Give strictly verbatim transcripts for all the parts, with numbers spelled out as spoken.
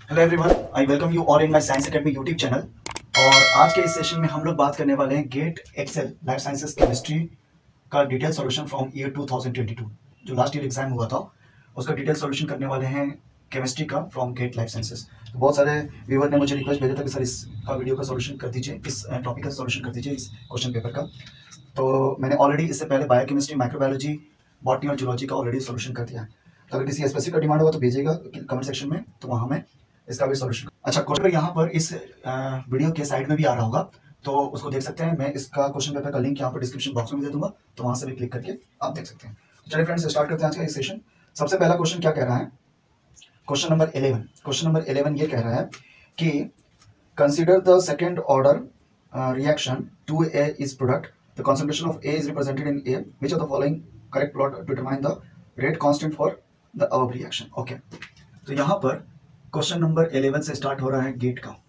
Hello everyone, I welcome you all in my science academy YouTube channel. और आज के इस सेशन में हम लोग बात करने वाले हैं GATE XL life sciences chemistry का detail solution from year two thousand twenty two. जो लास्ट ईयर एग्जाम हुआ था उसका डिटेल सॉल्यूशन करने वाले हैं केमिस्ट्री का फ्रॉम गेट लाइफ साइंसेज। तो बहुत सारे व्यूअर ने मुझे रिक्वेस्ट भेजा था कि सर इसका वीडियो का सॉल्यूशन कर दीजिए, इस टॉपिक का सॉल्यूशन कर दीजिए, इस क्वेश्चन पेपर का। तो मैंने ऑलरेडी इससे पहले बायोकेमिस्ट्री, माइक्रोबायोलॉजी, बॉटनी और जूलॉजी का ऑलरेडी सॉल्यूशन कर दिया है। तो अगर किसी स्पेसिफिक का डिमांड होगा तो भेजिएगा कमेंट सेक्शन में, तो वहाँ मैं इसका भी सॉल्यूशन। अच्छा, क्वेश्चन पेपर यहाँ पर इस वीडियो के साइड में भी आ रहा होगा, तो उसको देख सकते हैं। मैं इसका क्वेश्चन पेपर का लिंक यहाँ पर डिस्क्रिप्शन बॉक्स में दे दूंगा, तो वहाँ से भी क्लिक करके आप देख सकते हैं। तो चलिए फ्रेंड्स, स्टार्ट करते हैं आज का ये सेशन। सबसे पहला क्वेश्चन क्या कह रहा है? Question number eleven question number eleven ये कह रहा है कि consider the second order reaction two A is product, the concentration of A is represented in A, which of the following correct plot to determine the rate constant for the above reaction. Okay, तो यहाँ पर question number eleven से start हो रहा है GATE का।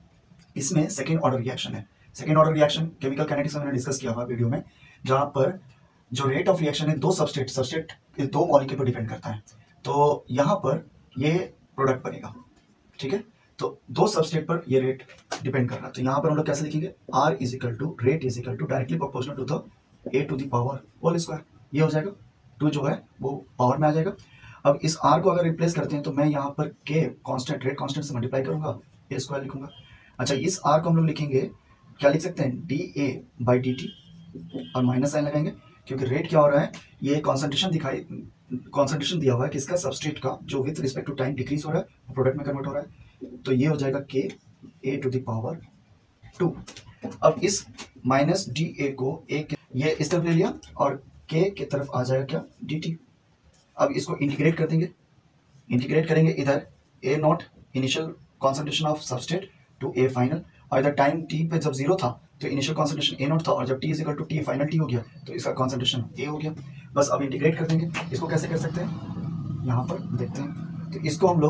इसमें second order reaction है। Second order reaction chemical kinetics में मैंने डिस्कस किया हुआ वीडियो में, जहाँ पर जो रेट ऑफ रिएक्शन है दो सबस्टेट सबस्टेट दो मॉलिक्यूल पर डिपेंड करता है। तो यहाँ पर ये प्रोडक्ट बनेगा, ठीक है। तो दो सबस्टेट पर ये रेट डिपेंड कर रहा है। तो यहाँ पर हम लोग कैसे लिखेंगे? R is equal to rate is equal to directly proportional to the A to the power whole square. ये हो जाएगा, टू जो है वो पावर में आ जाएगा। अब इस आर को अगर रिप्लेस करते हैं तो मैं यहाँ पर के कांस्टेंट, रेट कांस्टेंट से मल्टीप्लाई करूंगा, ए स्क्वायर लिखूंगा। अच्छा, इस आर को हम लोग लिखेंगे, क्या लिख सकते हैं? D A by d t, और माइनस साइन लगाएंगे क्योंकि रेट क्या हो रहा है, ये कॉन्सेंट्रेशन दिखाई कॉन्सेंट्रेशन दिया हुआ है किसका? सबस्ट्रेट का, जो with respect to time decrease हो रहा है, प्रोडक्ट में कन्वर्ट हो रहा है। तो ये हो जाएगा K A to the power two. अब इस माइनस डी ए को ए के ये इस तरफ ले लिया और के की तरफ आ जाएगा क्या? D T. अब इसको इंटीग्रेट कर देंगे, इंटीग्रेट करेंगे इधर A naught initial concentration of substrate to A final, और इधर टाइम टी पे जब जीरो था तो इनिशियल कॉन्सेंट्रेशन ए नॉट था, और जब T is equal to T final T हो गया तो इसका कॉन्सेंट्रेशन ए हो गया। बस अब इंटीग्रेट कर देंगे। इसको कैसे कर सकते हैं? यहाँ पर देखते हैं। तो इसको हम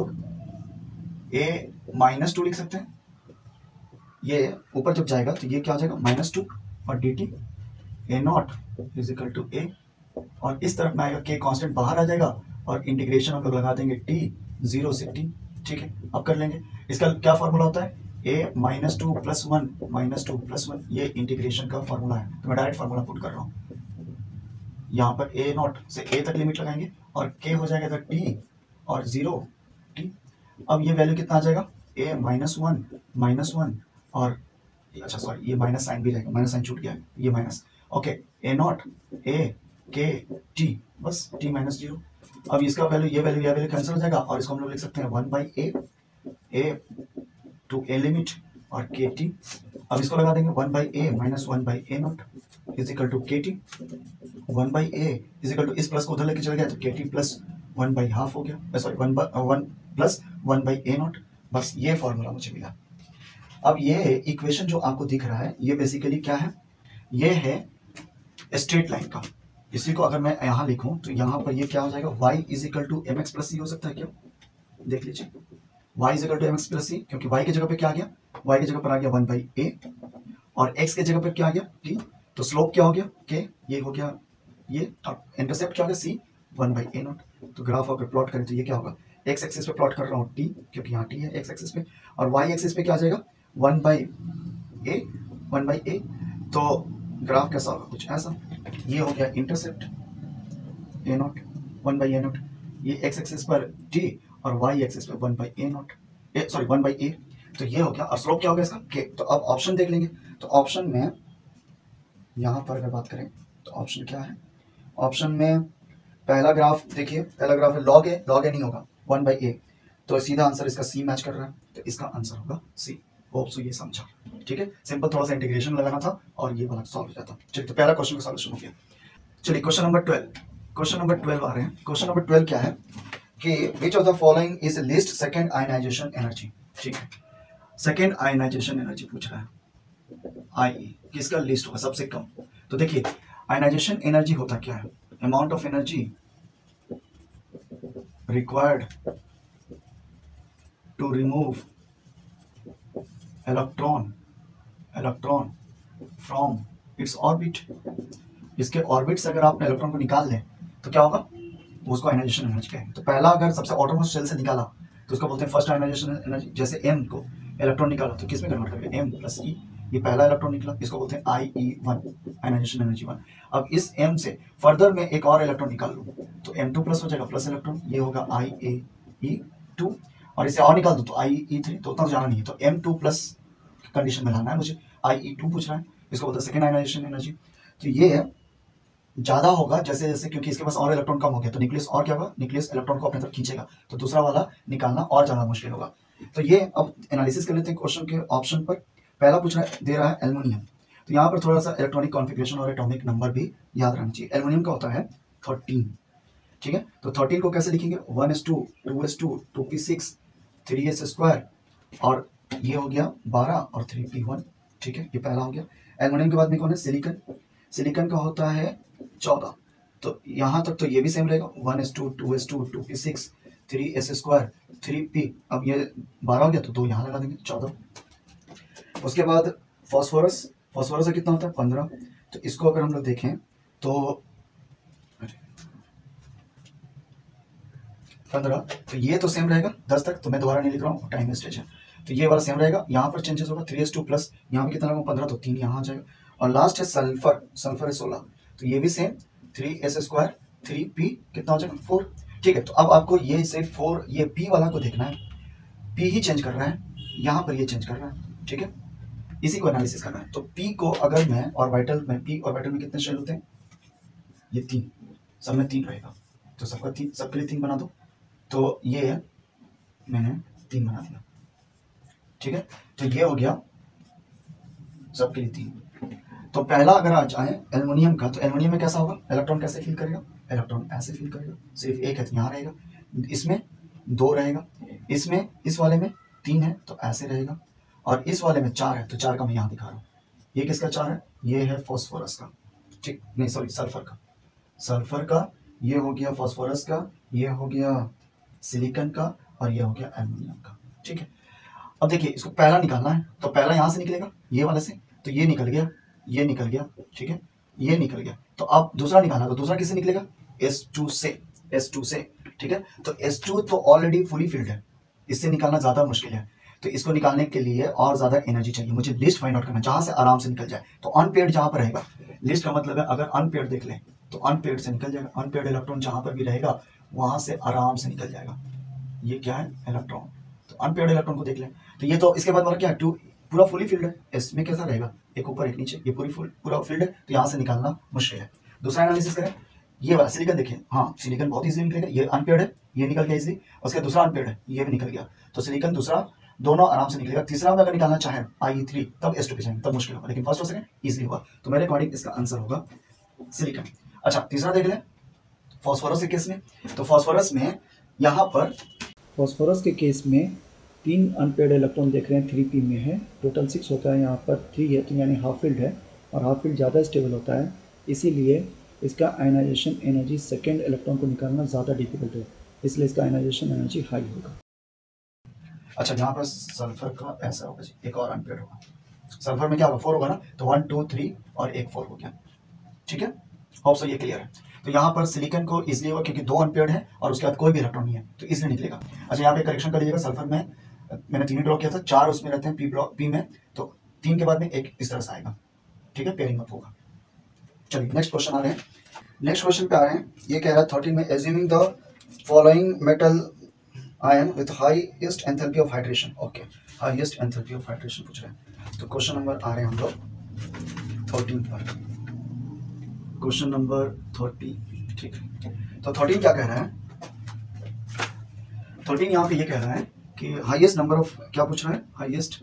लोग ए माइनस टू लिख सकते हैं। ये ऊपर जब जाएगा तो ये क्या हो जाएगा? माइनस टू, और D T A naught is equal to A, और इस तरफ में आएगा के कांस्टेंट बाहर आ जाएगा, और इंटीग्रेशन हम लोग लगा देंगे टी जीरो से टी, ठीक है। अब कर लेंगे। इसका क्या फॉर्मूला होता है? A minus two plus one minus two plus one, ये इंटीग्रेशन का फॉर्मूला है। तो मैं डायरेक्ट फॉर्मूला पुट कर रहा हूँ। यहाँ पर ए नॉट से ए तक लिमिट लगाएंगे, और के हो जाएगा इधर टी और जीरो टी। अब ये वैल्यू कितना आ जाएगा? A minus one minus one, और अच्छा सॉरी, ये माइनस साइन भी रहेगा, माइनस साइन छूट गया है, ये minus. Okay, A naught A K T, बस टी माइनस जीरो। अब इसका वैल्यू, ये वैल्यू, ये वैल्यू कैंसिल हो जाएगा, और इसको हम लोग लिख सकते हैं one by A, A to A limit, और के टी। अब इसको लगा देंगे one by A minus one by A naught is equal to K T. One by A is equal to, इस प्लस को उधर लेके चले गया तो K T plus one by half हो गया, sorry one by one plus one by A naught. बस ये फॉर्मूला मुझे मिला। अब ये इक्वेशन जो आपको दिख रहा है, ये बेसिकली क्या है? ये है स्ट्रेट लाइन का। इसी को अगर मैं यहाँ लिखूं तो यहाँ पर ये क्या हो जाएगा? y is equal to m x plus c हो सकता है क्या? देख लीजिए, y is equal to m x plus c, क्योंकि y की जगह पे क्या आ गया? y की जगह पर आ गया वन बाई ए, और x के जगह पर क्या आ गया? t। तो स्लोप क्या हो गया? k, ये हो गया ये, और इंटरसेप्ट क्या हो गया? c, one by A naught. तो ग्राफ अगर प्लॉट करें तो ये क्या होगा? x एक्सिस पे प्लॉट कर रहा हूँ t, क्योंकि यहाँ t है x एक्सिस पे, और y एक्सिस पे क्या आ जाएगा? One by A, one by A. तो ग्राफ कैसा होगा? कुछ ऐसा। ये हो गया intercept A naught, one by A naught, ये एक्स एक्सिस पर टी, और वाई एक्सिस पर one by A naught, A sorry one by A. तो ये हो गया, और स्लोप क्या हो गया इसका? के। तो अब ऑप्शन देख लेंगे। तो ऑप्शन में यहाँ पर अगर बात करें तो ऑप्शन क्या है? ऑप्शन में पहला ग्राफ देखिए, पहला ग्राफ है लॉग ए, लॉग ए नहीं होगा, वन बाई ए। तो सीधा आंसर इसका सी मैच कर रहा है, तो इसका आंसर होगा सी। होप सो ये समझा, ठीक है। सिंपल, थोड़ा सा इंटीग्रेशन लगाना था और ये वाला सॉल्व हो जाता। चलिए, तो पहला क्वेश्चन का सॉल्यूशन हो गया। चलिए, question number twelve question number twelve आ रहे हैं। क्वेश्चन नंबर ट्वेल्व क्या है कि which of the following is least second ionization energy, ठीक है। सेकेंड आयनाइजेशन एनर्जी पूछ रहा है, आई किसका लिस्ट होगा सबसे कम? तो देखिए, आयनाइजेशन एनर्जी होता क्या है? Amount of energy required to remove electron electron from its orbit. इसके ऑर्बिट से अगर आपने इलेक्ट्रॉन को निकाल लें तो क्या होगा? उसको आयनाइजेशन एनर्जी कहेंगे। तो पहला, अगर सबसे आउटरमोस्ट शेल से निकाला तो उसको बोलते हैं फर्स्ट आयनाइजेशन एनर्जी। जैसे m को इलेक्ट्रॉन निकाला तो किस में कन्वर्ट करेंगे, m प्लस ई, ये पहला इलेक्ट्रॉन निकला, इसको बोलते हैं I E one, ionization energy one. अब इस m से फर्दर में एक और इलेक्ट्रॉन निकाल लूँ तो एम टू प्लस हो जाएगा, प्लस इलेक्ट्रॉन, ये होगा आई ए ई टू, और इसे और निकाल दूँ तो आई ई थ्री, तो उतना जाना नहीं है, तो एम टू प्लस कंडीशन में लाना है मुझे, आई ई टू पूछ रहा है, इसको बोलते हैं सेकेंड आयनाइजेशन एनर्जी। तो ये है ज़्यादा होगा जैसे जैसे, क्योंकि इसके पास और इलेक्ट्रॉन कम हो गया तो न्यूक्लियस और क्या होगा, न्यूक्लियस इलेक्ट्रॉन को अपनी तरफ खींचेगा, तो दूसरा वाला निकालना और ज़्यादा मुश्किल होगा। तो ये अब एनालिसिस कर लेते हैं क्वेश्चन के ऑप्शन पर। पहला पूछ रहा है, दे रहा है एल्युमिनियम, तो यहाँ पर थोड़ा सा इलेक्ट्रॉनिक कॉन्फ़िगरेशन और एटॉमिक नंबर भी याद रहना चाहिए। एल्युमिनियम का होता है थर्टीन, ठीक है, तो थर्टीन को कैसे लिखेंगे, one s two, two s two, two p six, three s square, और ये हो गया बारह और थ्री पी वन, ठीक है, ये पहला हो गया। एल्युमिनियम के बाद में कौन है, सिलिकन, सिलिकन का होता है चौदह, तो यहाँ तक तो ये भी सेम रहेगा, one s two, two s two, two p six, three s square, three p, अब ये बारह हो गया तो दो यहाँ लगा देंगे, चौदह। उसके बाद फॉस्फोरस, फॉस्फोरस का कितना होता है, पंद्रह, तो इसको अगर हम लोग देखें तो पंद्रह, तो ये तो सेम रहेगा दस तक, तो मैं दोबारा नहीं लिख रहा हूँ, टाइम वेस्टेज है, तो ये वाला सेम रहेगा। यहाँ पर चेंजेस होगा, थ्री एस टू प्लस, यहाँ पे कितना लगा पंद्रह, तो तीन यहाँ आ जाएगा। और लास्ट है सल्फर, सल्फर है सोलह, तो ये भी same, three s square, three p कितना हो जाएगा, फोर, ठीक है। तो अब आपको ये से फोर, ये पी वाला को देखना है, पी ही चेंज कर रहा है, यहाँ पर ये चेंज कर रहा है, ठीक है, इसी को एनालिसिस करना है। तो पी को अगर मैं ऑर्बिटल में, पी ऑर्बिटल में कितने शेल होते हैं, ये तीन, सब में तीन रहेगा, तो सबका तीन, सबके लिए तीन बना दो, तो ये मैंने तीन बना दिया, ठीक है, तो ये हो गया सबके लिए तीन। तो पहला अगर आ जाए एल्युमिनियम का, तो एल्युमिनियम में कैसा होगा, इलेक्ट्रॉन कैसे फील करेगा, इलेक्ट्रॉन ऐसे फील करेगा, सिर्फ एक है तो यहाँ रहेगा, इसमें दो रहेगा, इसमें इस वाले में तीन है तो ऐसे रहेगा, और इस वाले में चार है तो चार का मैं यहाँ दिखा रहा हूँ। ये किसका चार है, ये है फॉस्फोरस का, ठीक, नहीं सॉरी सल्फर का, सल्फर का, ये हो गया फॉस्फोरस का, ये हो गया सिलिकन का, और ये हो गया एल्युमिनियम का, ठीक है। अब देखिए इसको पहला निकालना है, तो पहला यहाँ से निकलेगा ये वाले से, तो ये निकल गया, ये निकल गया, ठीक है, ये निकल गया, तो अब दूसरा निकालना, तो दूसरा किससे निकलेगा, एस टू से, एस टू से, ठीक है। तो एस टू तो ऑलरेडी फुली फिल्ड है, इससे निकालना ज़्यादा मुश्किल है, तो इसको निकालने के लिए और ज़्यादा एनर्जी चाहिए, मुझे लिस्ट फाइंड आउट करना जहाँ से आराम से निकल जाए। तो अनपेयर्ड जहाँ पर रहेगा, लिस्ट का मतलब है अगर अनपेयर्ड देख लें तो अनपेयर्ड से निकल जाएगा, अनपेयर्ड इलेक्ट्रॉन जहाँ पर भी रहेगा वहाँ से आराम से निकल जाएगा। ये क्या है, इलेक्ट्रॉन, तो अनपेयर्ड इलेक्ट्रॉन को देख लें, तो ये तो इसके बाद वाला क्या है, टू पूरा फुली फील्ड है, इसमें कैसा रहेगा, एक ऊपर एक नीचे, ये पूरी फुल पूरा फील्ड है, तो यहाँ से निकालना मुश्किल है। दूसरा एनालिसिस करें, ये वाला सिलिकन देखिए, हाँ सिलिकन बहुत इजीली निकलेगा, ये अनपेयर्ड है, ये निकल गया इजीली, उसके दूसरा अनपेयर्ड है, ये भी निकल गया, तो सिलिकन दूसरा दोनों आराम से निकलेगा। तीसरा में अगर निकालना चाहें आई थ्री, तब एस टू पे जाएंगे, तब मुश्किल होगा, लेकिन फर्स्ट और सेकंड इजीली होगा, तो मेरे अकॉर्डिंग इसका आंसर होगा सिलिकन। अच्छा तीसरा देख लें, फॉस्फोरस के केस में, तो फॉस्फोरस में यहाँ पर फॉस्फोरस के केस में तीन अनपेयर्ड इलेक्ट्रॉन देख रहे हैं, थ्री पी में है, टोटल सिक्स होता है, यहाँ पर थ्री है, तो यानी हाफ फील्ड है, और हाफ फील्ड ज़्यादा स्टेबल होता है, इसीलिए इसका आयनाइजेशन एनर्जी सेकेंड इलेक्ट्रॉन को निकालना ज़्यादा डिफिकल्ट है, इसलिए इसका आयनाइजेशन एनर्जी हाई होगा। अच्छा यहाँ पर सल्फर का ऐसा होगा जी, एक और अनपेयर्ड होगा, सल्फर में क्या होगा, फोर होगा ना, तो वन टू थ्री और एक फोर हो गया, ठीक है, होप सो ये क्लियर है। तो यहाँ पर सिलिकन को इसलिए होगा क्योंकि दो अनपेयर्ड है और उसके बाद कोई भी इलेक्ट्रॉन नहीं है, तो इसलिए निकलेगा। अच्छा यहाँ पे करेक्शन कर लीजिएगा, सल्फर में मैंने तीन ही ड्रॉ किया था, चार उसमें रहते हैं पी ब्लॉक पी में, तो तीन के बाद में एक इस तरह से आएगा, ठीक है, पेयरिंग अप होगा। चलिए नेक्स्ट क्वेश्चन आ रहे हैं, नेक्स्ट क्वेश्चन पे आ रहे हैं, ये कह रहा है थर्टीन में, assuming the following metal ion with highest enthalpy of hydration, okay highest enthalpy of hydration पूछ रहे हैं। तो क्वेश्चन नंबर आ रहे हैं हम लोग थर्टीन पर, क्वेश्चन नंबर थर्टीन, ठीक है। तो थर्टीन क्या कह रहा है, थर्टीन यहाँ पे ये कह रहा है कि हाईएस्ट नंबर ऑफ, क्या पूछ रहा है, हाईएस्ट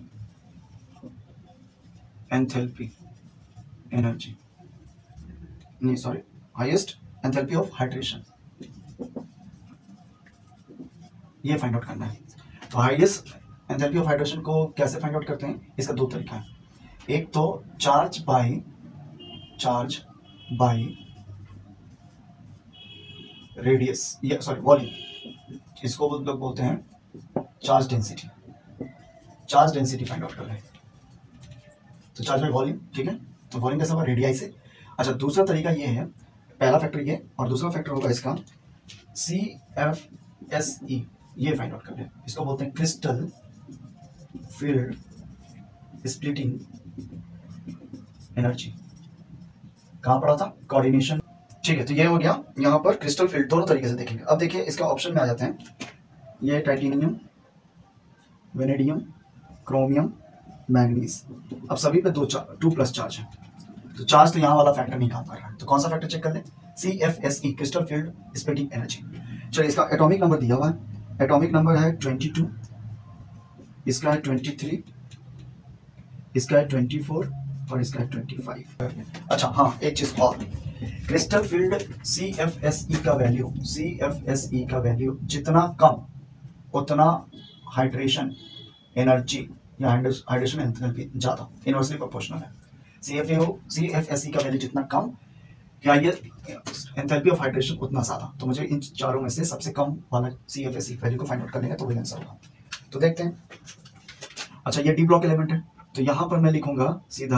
एंथैल्पी एनर्जी, नहीं sorry, highest enthalpy of hydration, ये फाइंड आउट करना है। तो हाईएस्ट एंथैल्पी ऑफ हाइड्रेशन को कैसे फाइंड आउट करते हैं, इसका दो तरीका है, एक तो charge by charge by radius, या सॉरी वॉल्यूम, इसको वो लोग बोलते हैं charge density, charge density find out कर रहे हैं, तो चार्ज बाय वॉल्यूम, ठीक है, तो वॉल्यूम कैसा होगा, रेडियाई से। अच्छा दूसरा तरीका ये है, पहला फैक्टर ये और दूसरा फैक्टर होगा इसका सी एफ एस ई, ये फाइंड आउट कर लें। इसको बोलते हैं क्रिस्टल फील्ड स्प्लिटिंग एनर्जी। कहाँ पढ़ा था? कोऑर्डिनेशन। ठीक है, तो ये हो गया यहाँ पर क्रिस्टल फील्ड। दोनों तरीके से देखेंगे। अब देखिए इसका ऑप्शन में आ जाते हैं, ये टाइटेनियम, वेनेडियम, क्रोमियम, मैंगनीज। अब सभी पे दो टू प्लस चार्ज है, तो चार्ज तो यहाँ वाला फैक्टर नहीं काम कर रहा है, तो कौन सा फैक्टर चेक कर लें? C F S E, crystal field splitting energy. चलिए, इसका एटॉमिक नंबर दिया हुआ है, एटॉमिक नंबर है ट्वेंटी टू, इसका है ट्वेंटी थ्री, इसका है ट्वेंटी फोर और इसका है ट्वेंटी फाइव। अच्छा हाँ, एक चीज और, crystal field C F S E का value, C F S E का वैल्यू जितना कम उतना हाइड्रेशन एनर्जी या हाइड्रेशन एंथैल्पी ज्यादा, इनवर्सली प्रोपोर्शनल है। सी एफ ए हो सी एफ एस ई का वैल्यू जितना कम या ये एंथैल्पी ऑफ हाइड्रेशन उतना ज्यादा। तो मुझे इन चारों में से सबसे कम वाला C F S E value को फाइंड आउट करने का, तो वही आंसर होगा। तो देखते हैं। अच्छा, ये डी ब्लॉक एलिमेंट है, तो यहां पर मैं लिखूंगा सीधा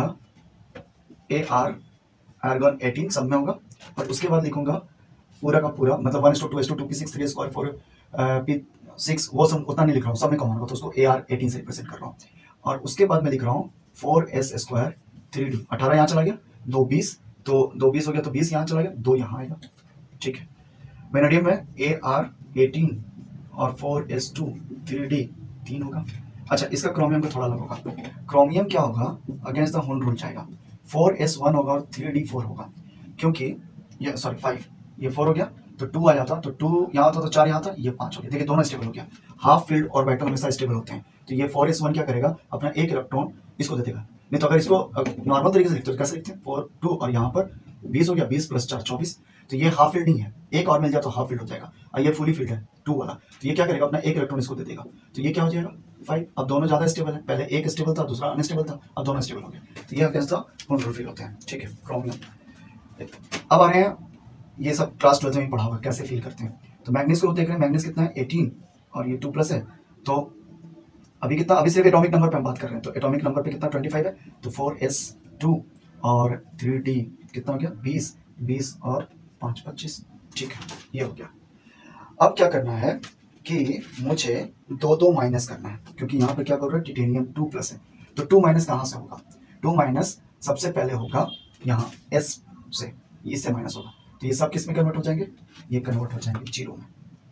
ए आर आर्गन एटीन सब में होगा, और उसके बाद लिखूंगा पूरा का पूरा, मतलब one s two two s two two p six three square four p six, वो सब उतना नहीं लिख रहा हूँ, सब में कॉमन होगा, तो उसको ए आर एटीन से रिप्रेजेंट कर रहा हूँ। और उसके बाद मैं लिख रहा हूँ four S square three d, अठारह यहाँ चला गया, दो बीस, तो दो बीस हो गया, तो बीस यहाँ चला गया, दो यहाँ आएगा। ठीक है, वेनेडियम में ए आर एटीन और four S two three d तीन होगा। अच्छा, इसका क्रोमियम का थोड़ा अलग होगा। क्रोमियम क्या होगा? अगेंस्ट द होल रूल जाएगा, फोर एस वन होगा और थ्री डी फोर होगा, क्योंकि ये सॉरी फाइव, ये फोर हो गया तो टू आ जाता, तो टू यहाँ था तो चार यहाँ था, ये पाँच हो गया। देखिए दोनों स्टेबल हो गया, हाफ फील्ड और ऑर्बिटल हमेशा स्टेबल होते हैं। तो ये फोर एस वन क्या करेगा? अपना एक इलेक्ट्रॉन इसको दे देगा। नहीं तो अगर इसको नॉर्मल तरीके से लिखते हो कैसे लिखते हैं? फोर टू और यहाँ पर बीस हो गया, बीस प्लस चार चौबीस, तो ये हाफ फील्ड नहीं है, एक और मिल जाए तो हाफ फील्ड हो जाएगा, और ये फुली फील्ड है टू वाला, तो ये क्या करेगा? अपना एक इलेक्ट्रॉन इसको दे देगा, तो ये क्या हो जाएगा? फाइव। अब दोनों ज्यादा स्टेबल है, पहले एक स्टेबल था दूसरा अनस्टेबल था, अब दोनों स्टेबल हो गए, तो ये against the whole rule fill होते हैं। ठीक है, क्रोमियम। अब आ रहे हैं, ये सब क्लास ट्वेल्थ में पढ़ा हुआ कैसे फील करते हैं। तो मैग्नीज को देख रहे हैं, मैग्नीज कितना है? एटीन, और ये टू प्लस है, तो अभी कितना? अभी सिर्फ एटॉमिक नंबर पे हम बात कर रहे हैं, तो एटॉमिक नंबर पे कितना? ट्वेंटी फाइव है, तो फोर एस टू और थ्री डी कितना हो गया? बीस, बीस और पाँच पच्चीस। ठीक है, ये हो गया। अब क्या करना है कि मुझे दो दो माइनस करना है, क्योंकि यहाँ पे क्या कर रहा है? टिटेनियम टू प्लस है, तो टू माइनस कहाँ से होगा? टू माइनस सबसे पहले होगा यहाँ एस से, इससे माइनस होगा, तो ये सब किस में कन्वर्ट हो जाएंगे? ये कन्वर्ट हो जाएंगे जीरो में।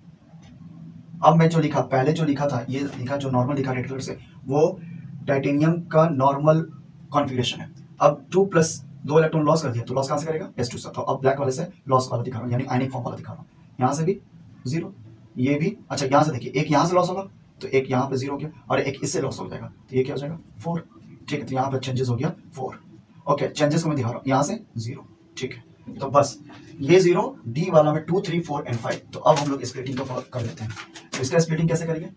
अब मैं जो लिखा, पहले जो लिखा था, ये लिखा जो नॉर्मल लिखा रेड कलर से, वो टाइटेनियम का नॉर्मल कॉन्फ़िगरेशन है। अब टू प्लस दो इलेक्ट्रॉन लॉस कर दिया, तो लॉस कहाँ से करेगा? एस टू से। तो अब ब्लैक वाले से लॉस वाला दिखा रहा हूँ, यानी आयनिक फॉर्म वाला दिखा रहा हूँ। यहाँ से भी जीरो, ये भी। अच्छा, यहाँ से देखिए, एक यहाँ से लॉस होगा तो एक यहाँ पे जीरो हो गया, और एक इससे लॉस हो जाएगा, तो ये क्या हो जाएगा? फोर। ठीक है, तो यहाँ पर चेंजेस हो गया फोर। ओके, चेंजेस को मैं दिखा रहा हूँ, यहाँ से जीरो। ठीक है, तो बस ये जीरो, डी वाला में two three four and five. तो अब हम लोग स्प्लिटिंग को कर लेते हैं। तो इसका स्प्लिटिंग कैसे करेंगे?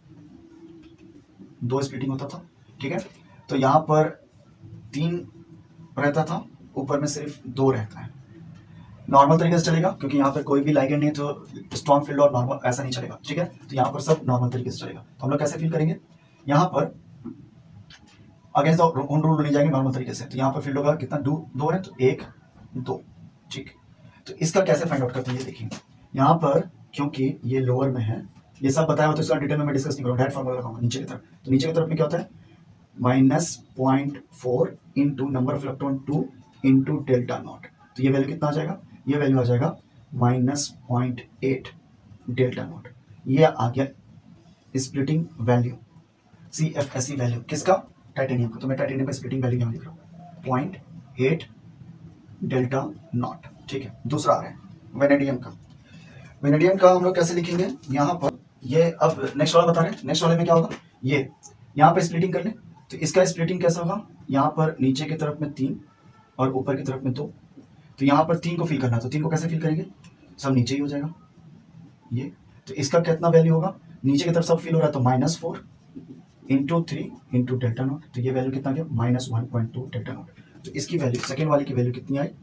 दो स्प्लिटिंग होता था, ठीक है, तो यहाँ पर तीन रहता था, ऊपर में सिर्फ दो रहता है। नॉर्मल तरीके से चलेगा, क्योंकि यहाँ पर कोई भी लाइगेंड नहीं, तो स्ट्रॉन्ग फील्ड और नॉर्मल ऐसा नहीं चलेगा। ठीक है, तो यहाँ पर सब नॉर्मल तरीके से चलेगा। तो हम लोग कैसे फील करेंगे? यहाँ पर अगेंस्ट द होल रूल नहीं जाएंगे नॉर्मल तरीके से, तो यहाँ पर फील्ड होगा कितना? दो दो है, तो एक दो। ठीक, तो इसका कैसे फाइंड आउट करते हैं ये देखिए। यहाँ पर क्योंकि ये लोअर में है, ये सब बताया हुआ, तो इसका डिटेल में मैं डिस्कस नहीं करूँगा, डायरेक्ट फॉर्मूला लगाऊंगा नीचे की तरफ। तो नीचे की तरफ में क्या होता है? Minus point four into number of electron two into delta not. तो ये वैल्यू कितना आ जाएगा? ये वैल्यू आ जाएगा minus point eight delta naught. ये आ गया splitting value, C F S E value किसका? टाइटेनियम का। तो मैं टाइटेनियम का स्प्लिटिंग वैल्यू यहाँ लिख रहा हूँ, पॉइंट एट डेल्टा नॉट। ठीक है, दूसरा आ रहा है वेनेडियम का। वेनेडियम का हम लोग कैसे लिखेंगे? यहाँ पर ये, अब नेक्स्ट वाला बता रहे हैं, नेक्स्ट वाले में क्या होगा? ये यहाँ पर स्प्लिटिंग कर लें, तो इसका स्प्लिटिंग कैसा होगा? यहाँ पर नीचे की तरफ में तीन और ऊपर की तरफ में दो, तो यहाँ पर तीन को फिल करना है, तो तीन को कैसे फिल करेंगे? सब नीचे ही हो जाएगा ये। तो इसका कितना वैल्यू होगा? नीचे की तरफ सब फिल हो रहा है, तो minus four into three into delta not, तो ये वैल्यू कितना गया? Minus one point two delta not. तो इसकी वैल्यू, सेकेंड वाली की वैल्यू कितनी आई?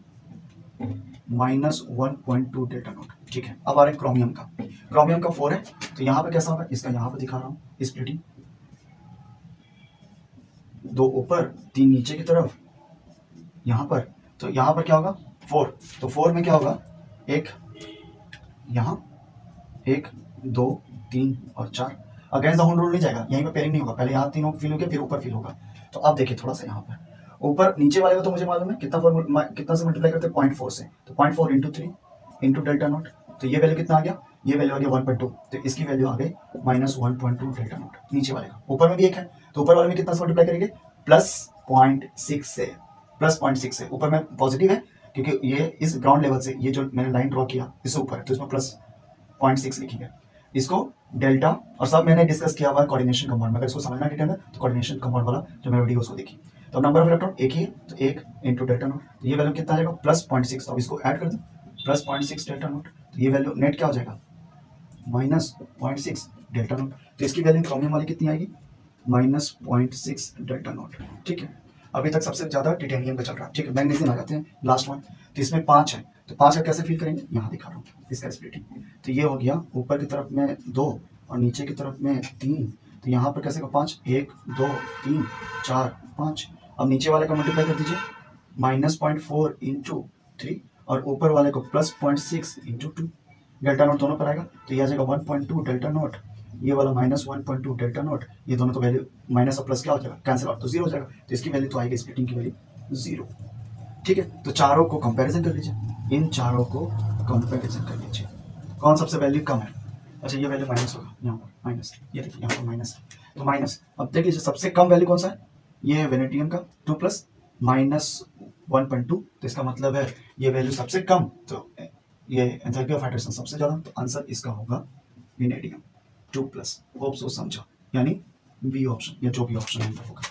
Minus one point two delta nought. ठीक है, अब आ रहे हैं क्रोमियम का। क्रोमियम का फोर है, तो यहाँ पे कैसा होगा? इसका यहाँ पे दिखा रहा हूँ स्प्लिटिंग, दो ऊपर तीन नीचे की तरफ यहाँ पर, तो यहाँ पर क्या होगा? फोर। तो फोर में क्या होगा? एक यहाँ, एक दो तीन और चार। अगेंस्ट द होम रूल नहीं जाएगा, यहीं पर पेयरिंग नहीं होगा, पहले यहाँ तीनों फिल हो गया फिर ऊपर फिल होगा। तो अब देखिए थोड़ा सा यहाँ पर ऊपर नीचे वाले का तो मुझे मालूम है कितना फॉर्मूला कितना से मल्टीप्लाई करते हैं पॉइंट फोर से, तो point four into three into delta not, तो ये वैल्यू कितना आ गया, ये वैल्यू आ गया वन पॉइंट टू, तो इसकी वैल्यू आ गई minus one point two delta nought नीचे वाले का। ऊपर में भी एक है तो ऊपर वाले में कितना से मल्टीप्लाई करेंगे प्लस पॉइंट सिक्स से, प्लस पॉइंट सिक्स से। ऊपर में पॉजिटिव है क्योंकि ये इस ग्राउंड लेवल से ये जो मैंने लाइन ड्रॉ किया इससे ऊपर है तो इसमें प्लस पॉइंट सिक्स लिखेंगे। इसको डेल्टा और सब मैंने डिस्कस किया हुआ है कोऑर्डिनेशन कंपाउंड में, अगर इसको समझना डिटेल है तो कोऑर्डिनेशन कंपाउंड वाला जो मेरा वीडियो उसको देखिए। तो नंबर ऑफ इलेक्ट्रॉन एक ही है तो एक इंटू डेल्टा नोट, तो ये वैल्यू कितना आ जाएगा प्लस पॉइंट सिक्स। अब इसको ऐड कर दो plus point six delta nought, तो ये वैल्यू नेट क्या हो जाएगा minus point six delta nought, तो इसकी वैल्यू क्रोमियम वाली कितनी आएगी minus point six delta nought. ठीक है, अभी तक सबसे ज्यादा टिटेनियम का चल रहा है। ठीक है, मैग्नीशियम आ जाते हैं लास्ट वन, तो इसमें पांच है तो पांच का कैसे फिल करेंगे यहाँ दिखा रहा हूँ इसका स्प्लिटिंग। तो ये हो गया ऊपर की तरफ में दो और नीचे की तरफ में तीन, तो यहाँ पर कैसे का पाँच, एक दो तीन चार पाँच। अब नीचे वाले का मल्टीप्लाई कर दीजिए minus point four into three और ऊपर वाले को plus point six into two, delta nought दोनों पर आएगा तो ये आ जाएगा one point two delta nought, ये वाला minus one point two delta nought, ये दोनों का वैल्यू माइनस और प्लस क्या हो जाएगा कैंसिल आउट तो जीरो हो जाएगा, तो इसकी वैल्यू तो आएगी स्प्लिटिंग की वैल्यू जीरो। ठीक है, तो चारों को कंपैरिजन कर लीजिए, इन चारों को कंपैरिजन कर लीजिए कौन सबसे वैल्यू कम है। अच्छा ये वैल्यू माइनस होगा यहाँ पर माइनस, ये देखिए यहाँ पर माइनस तो माइनस। अब देख लीजिए सबसे कम वैल्यू कौन सा है, ये है वेनेडियम का two plus minus one point two, तो इसका मतलब है ये वैल्यू सबसे कम, तो ये एंथैल्पी ऑफ हाइड्रेशन सबसे ज़्यादा, तो आंसर इसका होगा vanadium two plus. Hope so समझा, यानी बी ऑप्शन या जो भी ऑप्शन है होगा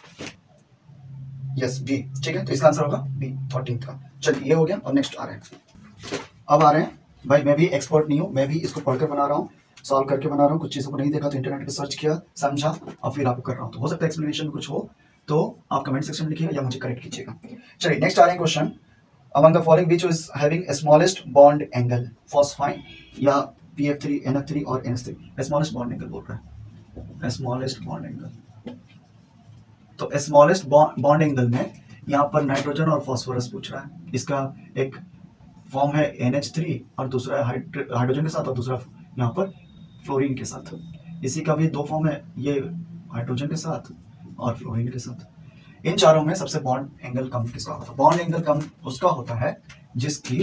यस बी। ठीक है, तो इसका आंसर होगा बी थर्टीन का। चलिए ये हो गया और नेक्स्ट आ रहे हैं, अब आ रहे हैं भाई मैं भी एक्सपर्ट नहीं हूँ, मैं भी इसको पढ़कर बना रहा हूँ, सॉल्व करके बना रहा हूँ, कुछ चीज़ों को नहीं देखा तो इंटरनेट पे सर्च किया समझा और फिर आपको कर रहा हूँ, तो हो सकता है एक्सप्लेनेशन में कुछ हो तो आप कमेंट सेक्शन में लिखिएगा या मुझे करेक्ट कीजिएगा। चलिए नेक्स्ट आ रहे हैं question, among the following which is having smallest bond angle, phosphine या P F three N F three और N S three. Smallest bond angle बोल रहा है, स्मॉलेस्ट बॉन्ड एंगल, तो स्मॉलेस्ट बॉन्ड एंगल में यहाँ पर नाइट्रोजन और फास्फोरस पूछ रहा है। इसका एक फॉर्म है एन एच थ्री और दूसरा है हाइड्रोजन के साथ और दूसरा यहाँ पर फ्लोरीन के साथ। इसी का भी दो फॉर्म है, ये हाइड्रोजन के साथ और फ्लोरीन के साथ। इन चारों में सबसे बॉन्ड एंगल कम किसका होता है, बॉन्ड एंगल कम उसका होता है जिसकी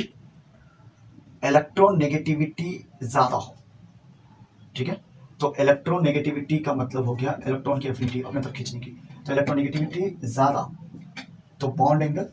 इलेक्ट्रोनेगेटिविटी ज्यादा हो। ठीक है, तो इलेक्ट्रोनेगेटिविटी का मतलब हो गया इलेक्ट्रॉन की एफिनिटी अपने तरफ खींचने की, तो इलेक्ट्रोनेगेटिविटी ज्यादा तो बॉन्ड एंगल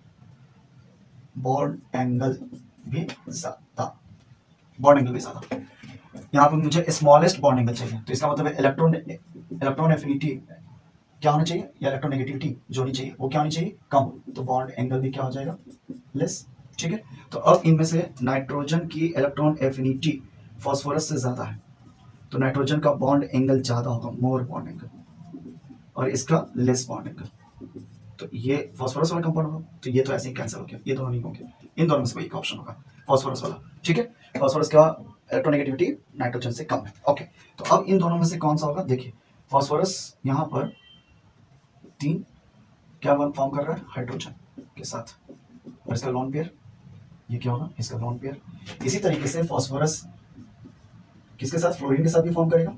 बॉन्ड एंगल भी ज्यादा, बॉन्ड एंगल भी ज्यादा। यहाँ पर मुझे स्मॉलेस्ट बॉन्ड एंगल चाहिए, तो इसका मतलब है इलेक्ट्रॉन इलेक्ट्रॉन एफिनिटी क्या होना चाहिए या इलेक्ट्रोनेगेटिविटी जो होनी चाहिए वो क्या होनी चाहिए कम, तो बॉन्ड एंगल भी क्या हो जाएगा लेस। ठीक है, तो अब इनमें से नाइट्रोजन की इलेक्ट्रॉन एफिनिटी फास्फोरस से ज्यादा है तो नाइट्रोजन का बॉन्ड एंगल ज्यादा होगा, मोर बॉन्ड एंगल, और इसका लेस बॉन्ड एंगल, तो ये फास्फोरस वाला कंपाउंड होगा, तो ये तो ऐसे ही कैंसिल हो गया, ये दोनों नहीं होंगे, इन दोनों में से कोई एक ऑप्शन होगा फास्फोरस वाला। ठीक है, फास्फोरस का इलेक्ट्रोनेगेटिविटी नाइट्रोजन से कम है। ओके, तो अब इन दोनों में से कौन सा होगा, देखिए फास्फोरस यहाँ पर तीन क्या फॉर्म कर रहा है हाइड्रोजन के साथ और इसका लोन पेयर, ये क्या होगा इसका लोन पेयर। इसी तरीके से फास्फोरस किसके साथ, फ्लोरीन के साथ भी फॉर्म करेगा,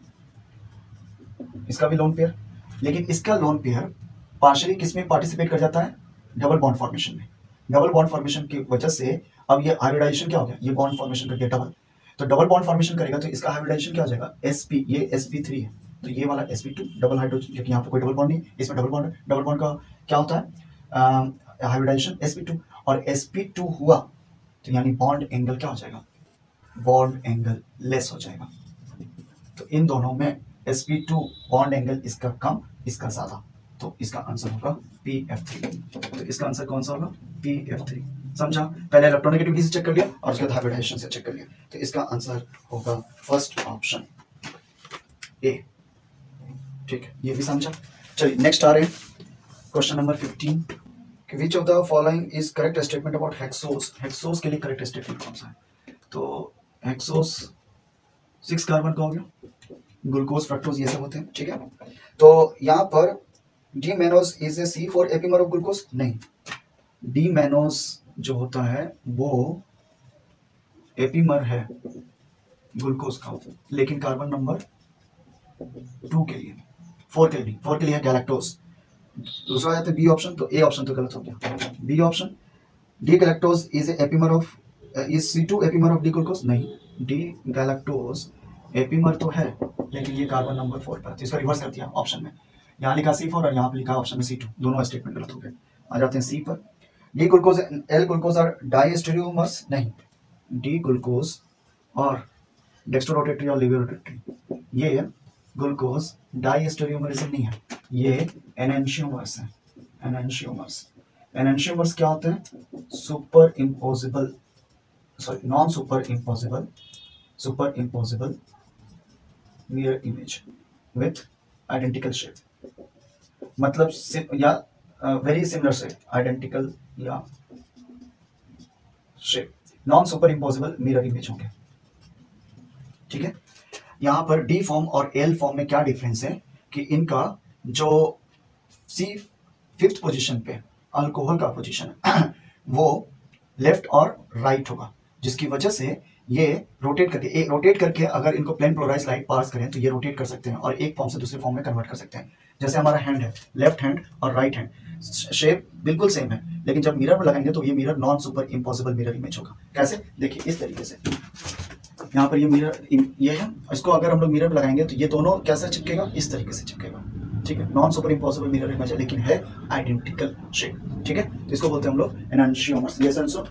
इसका भी लोन पेयर, लेकिन इसका लोन पेयर पार्शियली किसमें पार्टिसिपेट कर जाता है, डबल बॉन्ड फॉर्मेशन में। डबल बॉन्ड फॉर्मेशन की वजह से अब ये हाइब्रिडाइजेशन क्या हो गया, ये बॉन्ड फॉर्मेशन कर दिया डबल, तो डबल बॉन्ड फॉर्मेशन करेगा तो इसका हाइब्रिडाइजेशन क्या हो जाएगा sp, ये एस पी थ्री है तो ये वाला S P two double hydrogen, क्योंकि यहाँ पर कोई डबल बॉन्ड नहीं, इसमें डबल बॉन्ड, डबल बॉन्ड का क्या होता है हाइब्रिडाइजेशन एस पी टू, और एस पी टू हुआ तो यानी बॉन्ड एंगल क्या हो जाएगा, बॉन्ड एंगल लेस हो जाएगा। तो इन दोनों में S P two bond angle इसका कम इसका ज्यादा, तो इसका आंसर होगा पी एफ थ्री। तो इसका आंसर कौन सा होगा, पी एफ थ्री। समझा, पहले इलेक्ट्रोनेगेटिविटी से चेक कर लिया और उसके बाद हाइब्रिडाइजेशन से चेक कर लिया, तो इसका आंसर होगा फर्स्ट ऑप्शन ए। ठीक है, ये भी समझा। चलिए नेक्स्ट आ रहे हैं question number fifteen, which of the following is correct statement about hexose. Hexose के लिए करेक्ट स्टेटमेंट कौन सा है, तो हेक्सोस सिक्स कार्बन का हो गया, ग्लूकोज फ्रक्टोज ये सब होते हैं। ठीक है, तो यहाँ पर D mannose is a C four epimer of glucose, नहीं, डी मैनोस जो होता है वो एपिमर है ग्लूकोज का, लेकिन कार्बन नंबर टू के लिए, फोर के लिए, फोर के लिए है गैलेक्टोज। दूसरा आ जाता है बी ऑप्शन, तो ए ऑप्शन तो गलत हो गया। B option, D galactose is epimer of, is C two epimer of D glucose, नहीं, डी गैलेक्टोज एपीमर तो है लेकिन ये कार्बन नंबर फोर पर, तो इसका रिवर्स कर दिया ऑप्शन में, यहाँ लिखा सी फोर और यहाँ पे लिखा ऑप्शन में सी टू, दोनों स्टेटमेंट गलत हो गए। आ जाते हैं सी पर, D glucose L glucose are diastereomers, नहीं, डी ग्लूकोज और डेक्स्ट्रोरोटेटरी और लिवियोरोटेटरी, ये ग्लूकोज डाइस्टेरियोमरिज्म नहीं है, ये एनेंशियोमर्स है, एनेंशियोमर्स। एनेंशियोमर्स क्या होते हैं? Super imposable, sorry non super imposable, super imposable mirror image with identical shape, मतलब या वेरी सिमिलर शेप, आइडेंटिकल या shape, non super imposable mirror image होंगे। ठीक है, यहां पर डी फॉर्म और एल फॉर्म में क्या डिफरेंस है कि इनका जो सी फिफ्थ पोजीशन पे अल्कोहल का पोजीशन है वो लेफ्ट और राइट होगा, जिसकी वजह से ये रोटेट करके, एक रोटेट करके अगर इनको प्लेन पोलराइज लाइट पास करें तो ये रोटेट कर सकते हैं और एक फॉर्म से दूसरे फॉर्म में कन्वर्ट कर सकते हैं। जैसे हमारा हैंड है, लेफ्ट हैंड और राइट हैंड, शेप बिल्कुल सेम है, लेकिन जब मिरर पर लगाएंगे तो ये mirror non super impossible mirror image होगा। कैसे? देखिए इस तरीके से, यहाँ पर ये मिरर ये है, इसको अगर हम लोग मिरर पर लगाएंगे तो ये दोनों कैसे चिपकेगा? इस तरीके से चिपकेगा। ठीक है, non super impossible mirror image है लेकिन है आइडेंटिकल शेप। ठीक है, तो इसको बोलते हैं हम लोग एनांशियोमर्स। Yes answer.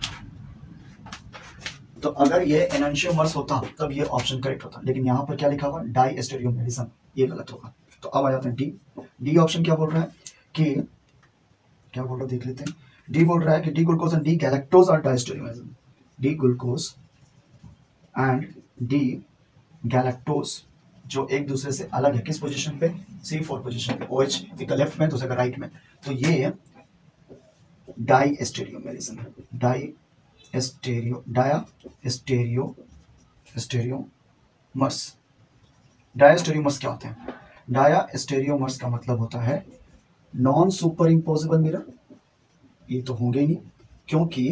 तो अगर ये एनांशियोमर्स होता तब ये ऑप्शन करेक्ट होता, लेकिन यहाँ पर क्या लिखा हुआ? डाइस्टेरियोमेरिज्म, ये गलत होगा। तो अब आ जाते हैं डी। डी ऑप्शन क्या बोल रहा है कि, क्या बोल रहा है देख लेते हैं। डी बोल रहा है कि D glucose and D galactose are diastereomerism. D glucose and D galactose जो एक दूसरे से अलग है, किस पोजीशन पे? सी फोर पोजीशन पे। OH एक लेफ्ट में दूसरे का राइट में, तो ये डाइस्टेरियोमेरिज्म है। Dia stereo dia stereo stereomers. Diastereomers क्या होते हैं? डाया एस्टेरियोमर्स का मतलब होता है नॉन सुपर इम्पोजिबल मिरर। ये तो होंगे ही नहीं क्योंकि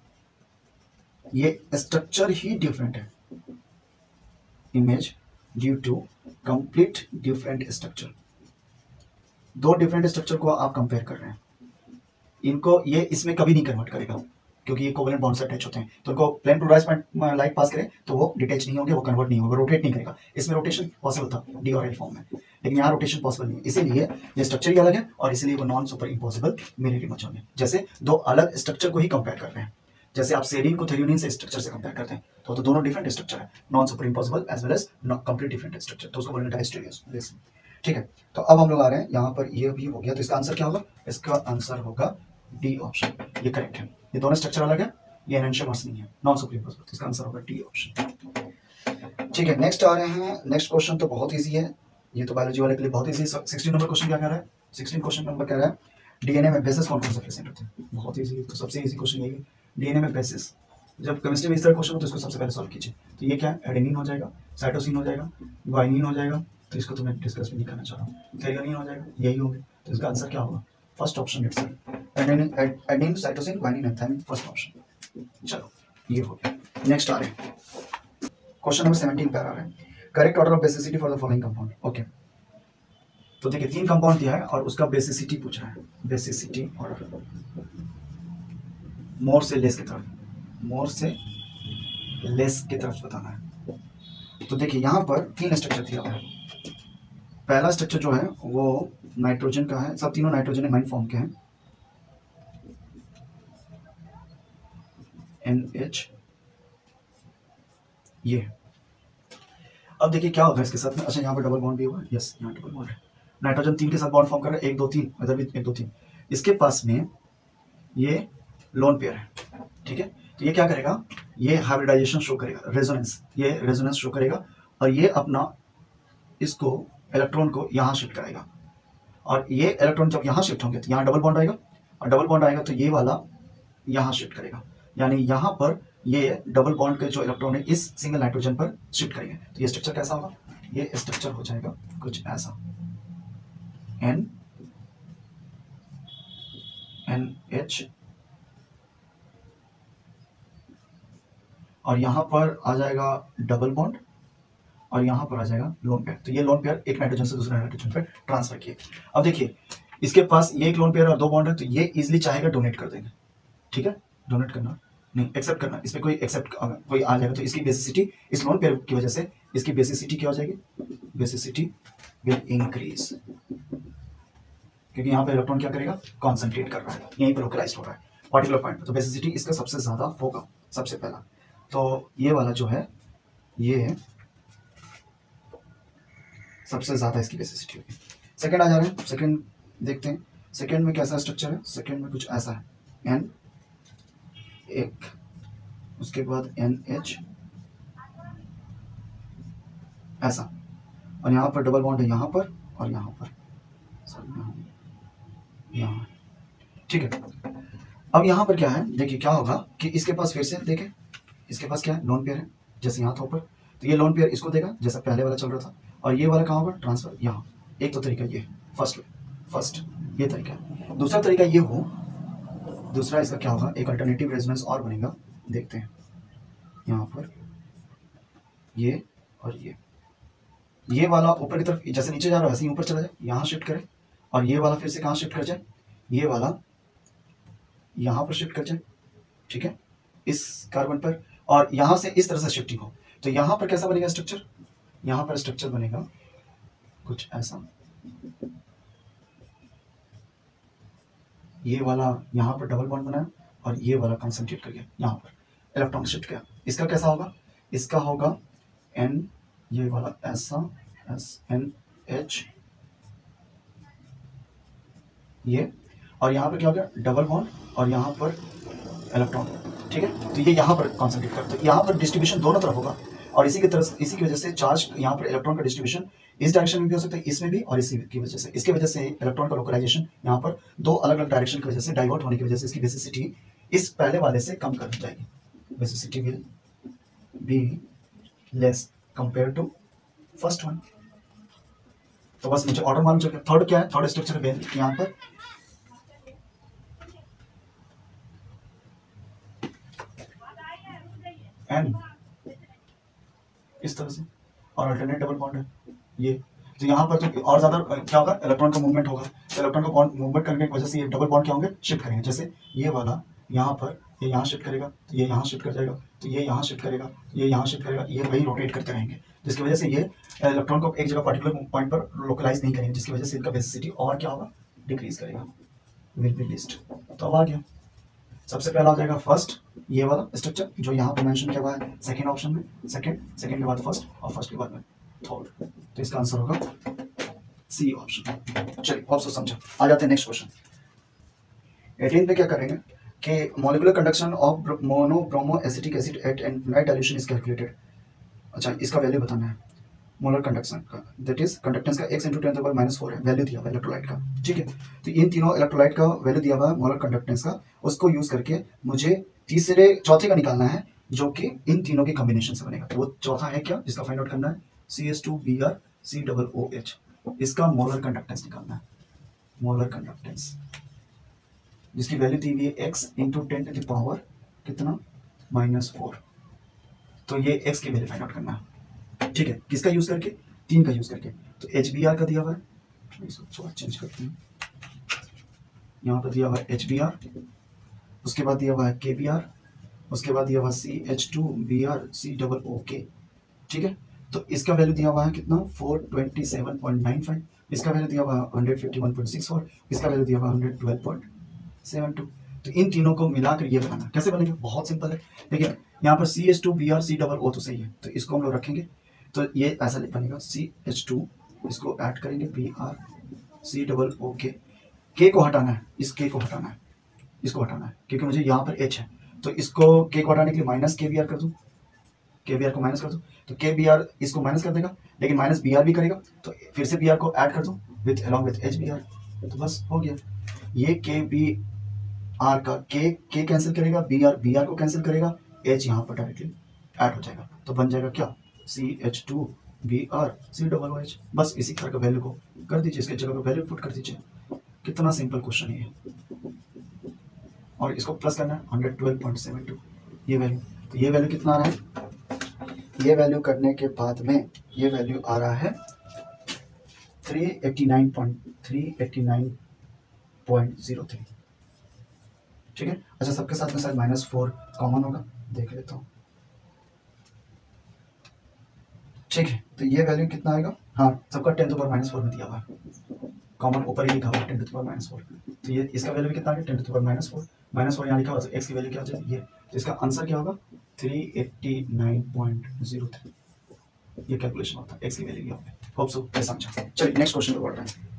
ये स्ट्रक्चर ही डिफरेंट है। Image due to complete different structure, दो डिफरेंट स्ट्रक्चर को आप कंपेयर कर रहे हैं, इनको ये इसमें कभी नहीं कन्वर्ट करेगा क्योंकि ये कोवेलेंट बॉन्ड से अटैच होते हैं। तो इनको प्लेन पोलराइज लाइट पास करे तो वो डिटैच नहीं होंगे, वो कन्वर्ट नहीं होगा, रोटेट नहीं करेगा। इसमें रोटेशन पॉसिबल था डी और एल फॉर्म में, लेकिन यहाँ रोटेशन पॉसिबल नहीं है, इसीलिए ये स्ट्रक्चर ही अलग है और इसीलिए वो non super impossible mirror image होंगे। जैसे दो अलग स्ट्रक्चर को ही कंपेयर कर रहे हैं, जैसे आप सेरीन को थेरियोनिन से स्ट्रक्चर से कंपेयर करते हैं तो, तो दोनों डिफरेंट स्ट्रक्चर है, non super impossible as well as complete different structure, तो उसको बोलेंगे डायस्टेरियोमर्स। ठीक है, तो अब हम लोग आ रहे हैं यहाँ पर, ये भी हो गया, तो इसका आंसर क्या होगा? इसका आंसर होगा डी ऑप्शन, ये करेक्ट है। ये दोनों स्ट्रक्चर अलग है, ये एनांशियोमर्स नहीं है, नॉन सुपर इम्पॉसिबल, तो इसका आंसर होगा डी ऑप्शन। ठीक है, नेक्स्ट आ रहे हैं। नेक्स्ट क्वेश्चन तो बहुत इजी है, ये तो बायोलॉजी वाले के लिए बहुत इजी। सिक्सटीन नंबर क्वेश्चन क्या कह रहा है? सिक्सटीन क्वेश्चन नंबर कह रहा है डीएनए में बेसिस कौन कौन से प्रेजेंट होते हैं? बहुत इजी, तो सबसे इजी क्वेश्चन यही है, डीएनए में बेसिस। जब केमिस्ट्री में इस तरह क्वेश्चन हो तो इसको सबसे पहले सॉल्व कीजिए। तो ये क्या है? एडेनिन हो जाएगा, साइटोसिन हो जाएगा, ग्वाइनिन हो जाएगा, तो इसको तो मैं डिस्कस भी नहीं करना चाह रहा हूँ, थेरियोनिन हो जाएगा, यही होंगे, तो इसका आंसर क्या होगा? First option itself, adenine adenine cytosine guanine and thymine, first option. चलो ये हो गया। नेक्स्ट आ रहे हैं क्वेश्चन नंबर सेवनटीन पर आ रहे हैं, correct order of basicity for the following compound. Okay, तो देखिए तीन कंपाउंड दिया है और उसका बेसिसिटी पूछ रहा है, बेसिसिटी ऑर्डर मोर से लेस की तरफ, मोर से लेस की तरफ बताना है। तो देखिए यहाँ पर तीन स्ट्रक्चर दिया हुआ है। पहला स्ट्रक्चर जो है वो नाइट्रोजन का है, सब तीनों नाइट्रोजन एमाइन फॉर्म के हैं, एन एच, ये। अब देखिए क्या होगा इसके साथ में, अच्छा यहाँ पर डबल बॉन्ड भी हुआ है, यस यहाँ डबल बॉन्ड है, नाइट्रोजन तीन के साथ बॉन्ड फॉर्म कर रहा है, एक दो तीन, इधर भी एक दो तीन, इसके पास में ये लोन पेयर है। ठीक है, तो ये क्या करेगा? ये हाइब्रिडाइजेशन शो करेगा, रेजोनेंस, ये रेजोनेंस शो करेगा और ये अपना इसको इलेक्ट्रॉन को यहाँ शिफ्ट कराएगा, और ये इलेक्ट्रॉन जब यहाँ शिफ्ट होंगे तो यहाँ डबल बॉन्ड आएगा, और डबल बॉन्ड आएगा तो ये वाला यहाँ शिफ्ट करेगा, यानी यहाँ पर ये डबल बॉन्ड के जो इलेक्ट्रॉन है इस सिंगल नाइट्रोजन पर शिफ्ट करेंगे। तो ये स्ट्रक्चर कैसा होगा? ये स्ट्रक्चर हो जाएगा कुछ ऐसा, एन एन एच, और यहाँ पर आ जाएगा डबल बॉन्ड, और यहाँ पर आ जाएगा लोन पेयर। तो ये लोन पेयर एक नाइट्रोजन से दूसरे नाइट्रोजन पर ट्रांसफर किए। अब देखिए इसके पास ये एक लोन पेयर और दो बॉन्ड है, तो ये इजिली चाहेगा डोनेट कर देंगे, ठीक है, डोनेट करना नहीं, एक्सेप्ट करना, इसमें कोई एक्सेप्ट कोई आ जाएगा तो इसकी बेसिसिटी इस लोन पेयर की वजह से इसकी बेसिसिटी क्या हो जाएगी, बेसिसिटी विल इंक्रीज, क्योंकि यहाँ पे इलेक्ट्रॉन क्या करेगा, कॉन्सेंट्रेट कर रहा है, यहीं पर लोकलाइज हो रहा है पार्टिकुलर पॉइंट पर, तो बेसिसिटी इसका सबसे ज्यादा होगा सबसे पहला। तो ये वाला जो है ये सबसे ज्यादा इसकी बेसिसिटी होगी। सेकंड आ जा रहे हैं, सेकंड देखते हैं। सेकंड में कैसा स्ट्रक्चर है, सेकंड में कुछ ऐसा है, एन एक, उसके बाद एन एच ऐसा, और यहाँ पर डबल बॉन्ड है यहाँ पर और यहाँ पर, यहाँ, ठीक है। अब यहाँ पर क्या है, देखिए क्या होगा कि इसके पास फिर से देखें, इसके पास क्या है, लोन पेयर है जैसे यहाँ था ऊपर, तो ये लोन पेयर इसको देगा जैसा पहले वाला चल रहा था, और ये वाला कहाँ पर ट्रांसफर यहाँ। एक तो तरीका ये फर्स्ट फर्स्ट ये तरीका है। दूसरा तरीका ये हो, दूसरा इसका क्या होगा, एक अल्टरनेटिव रेजोनेंस और बनेगा, देखते हैं यहाँ पर ये और ये, ये वाला ऊपर की तरफ जैसे नीचे जा रहा है वैसे ही ऊपर चला जाए, यहाँ शिफ्ट करे, और ये वाला फिर से कहाँ शिफ्ट कर जाए, ये वाला यहाँ पर शिफ्ट कर जाए, ठीक है, इस कार्बन पर, और यहाँ से इस तरह से शिफ्टिंग हो। तो यहाँ पर कैसा बनेगा स्ट्रक्चर, यहाँ पर स्ट्रक्चर बनेगा कुछ ऐसा, ये वाला यहाँ पर डबल बॉन्ड बनाया और ये वाला कंसंट्रेट कर गया, यहाँ पर इलेक्ट्रॉन शिफ्ट किया। इसका कैसा होगा, इसका होगा एन, ये वाला ऐसा, एस एन एच ये, और यहाँ पर क्या हो गया, डबल बॉन्ड और यहाँ पर इलेक्ट्रॉन, ठीक है। तो ये यहाँ पर कॉन्सेंट्रेट करते हैं, यहाँ पर डिस्ट्रीब्यूशन दोनों तरफ होगा, और इसी की तरफ, इसी की वजह से चार्ज यहाँ पर इलेक्ट्रॉन का डिस्ट्रीब्यूशन इस डायरेक्शन में भी हो सकता है, इसमें भी, और इसी की वजह से, इसके वजह से इलेक्ट्रॉन का लोकलाइजेशन यहाँ पर दो अलग अलग डायरेक्शन की वजह से डाइवर्ट होने की वजह से इसकी बेसिसिटी इस पहले वाले से कम कर जाएगी, basicity will be less compare to first one. तो बस मुझे ऑर्डर मालूम चल गया। थर्ड क्या है, थर्ड स्ट्रक्चर है यहाँ पर एन इस तरह से, और अल्टरनेट डबल बॉन्ड है ये, तो यहाँ पर तो और ज्यादा क्या होगा, इलेक्ट्रॉन का मूवमेंट होगा, तो इलेक्ट्रॉन का बॉन्ड मूवमेंट करने की वजह से ये डबल बॉन्ड क्या होंगे, शिफ्ट करेंगे। जैसे ये वाला यहाँ पर, ये यहाँ शिफ्ट करेगा, तो ये यहाँ शिफ्ट कर जाएगा, तो ये यहाँ शिफ्ट करेगा, ये यहाँ शिफ्ट करेगा, ये वही रोटेट करते रहेंगे, जिसकी वजह से ये इलेक्ट्रॉन को एक जगह पर्टिकुलर पॉइंट पर लोकलाइज नहीं करेंगे, जिसकी वजह से इनका बेसिसिटी और क्या होगा, डिक्रीज करेगा, विल बी लिस्ट। तो अब आ गया, सबसे पहला हो जाएगा फर्स्ट ये वाला स्ट्रक्चर जो यहाँ पर मेंशन किया हुआ है सेकंड ऑप्शन में, सेकंड सेकंड के बाद फर्स्ट और फर्स्ट के बाद में थर्ड, तो इसका आंसर होगा सी ऑप्शन। चलिए अब सो समझा, आ जाते हैं नेक्स्ट क्वेश्चन। एटीन पे क्या करेंगे कि molecular conduction of mono bromo acetic acid at infinite dilution is calculated. अच्छा, इसका वैल्यू बताना है मोलर कंडक्शन का, दैट इज कंडक्टेंस का x into ten power minus four है, वैल्यू दिया हुआ है इलेक्ट्रोलाइट का, ठीक है। तो इन तीनों इलेक्ट्रोलाइट का वैल्यू दिया हुआ है मोलर कंडक्टेंस का, उसको यूज करके मुझे तीसरे चौथे का निकालना है जो कि इन तीनों के कॉम्बिनेशन से बनेगा। तो वो चौथा है क्या, जिसका फाइंड आउट करना है C H two B R C double O H, इसका मोलर कंडक्टेंस निकालना है, मोलर कंडक्टेंस जिसकी वैल्यू दी हुई है x into ten to the power कितना माइनस फोर। तो ये x की वैल्यू फाइंड आउट करना है, ठीक है, किसका यूज करके, तीन का यूज करके। तो एच बी आर का दिया हुआ है, इसको थोड़ा चेंज करते हैं, यहाँ पर दिया हुआ है एच बी आर, उसके बाद दिया हुआ है के बी आर, उसके बाद दिया हुआ C H two B R C double O K, ठीक है। तो इसका वैल्यू दिया हुआ है कितना four twenty seven point nine five, इसका वैल्यू दिया हुआ है hundred fifty one point six four, इसका वैल्यू दिया हुआ है hundred twelve point seven two. तो इन तीनों को मिलाकर ये बनाना, कैसे बनेगा, बहुत सिंपल है। देखिए यहाँ पर C H two B R C double O तो सही है, तो इसको हम लोग रखेंगे, तो ये ऐसा बनेगा सी एच टू, इसको ऐड करेंगे B R C double O K, K को हटाना है, इस के को हटाना है, इसको हटाना है क्योंकि मुझे यहाँ पर एच है, तो इसको के को हटाने के लिए माइनस के बी आर कर दूँ, के बी आर को माइनस कर दूँ, तो के बी आर इसको माइनस कर देगा, लेकिन माइनस बी आर भी करेगा, तो फिर से बी आर को ऐड कर दूँ with along with H B R, तो बस हो गया। ये के बी आर का के के कैंसिल करेगा, बी आर बी आर को कैंसिल करेगा, एच यहाँ पर डायरेक्टली ऐड हो जाएगा, तो बन जाएगा क्या C H two B R C double O H. बस इसी तरह का वैल्यू को कर दीजिए, इसके जगह पर वैल्यू पुट कर दीजिए। कितना सिंपल क्वेश्चन है ये, और इसको प्लस करना है hundred twelve point seven two ये वैल्यू, तो ये वैल्यू कितना आ रहा है, ये वैल्यू करने के बाद में ये वैल्यू आ रहा है three eighty nine point three eighty nine point zero three. ठीक है, अच्छा सबके साथ में शायद माइनस फोर कॉमन होगा, देख लेता हूँ। ठीक है, तो ये वैल्यू कितना आएगा, हाँ सबका ten to power minus four में दिया हुआ है, कॉमन ऊपर ही लिखा हुआ है ten to power minus four. तो ये इसका वैल्यू कितना है, ten to power minus four, minus four यहाँ लिखा हुआ है, एक्स की वैल्यू क्या हो जाएगी ये, तो इसका आंसर क्या होगा three eighty nine point zero three. ये कैलकुलेशन होता है, एक्स की वैल्यू होगी। होप सो ये समझा। चलिए नेक्स्ट क्वेश्चन पे बढ़ रहे हैं।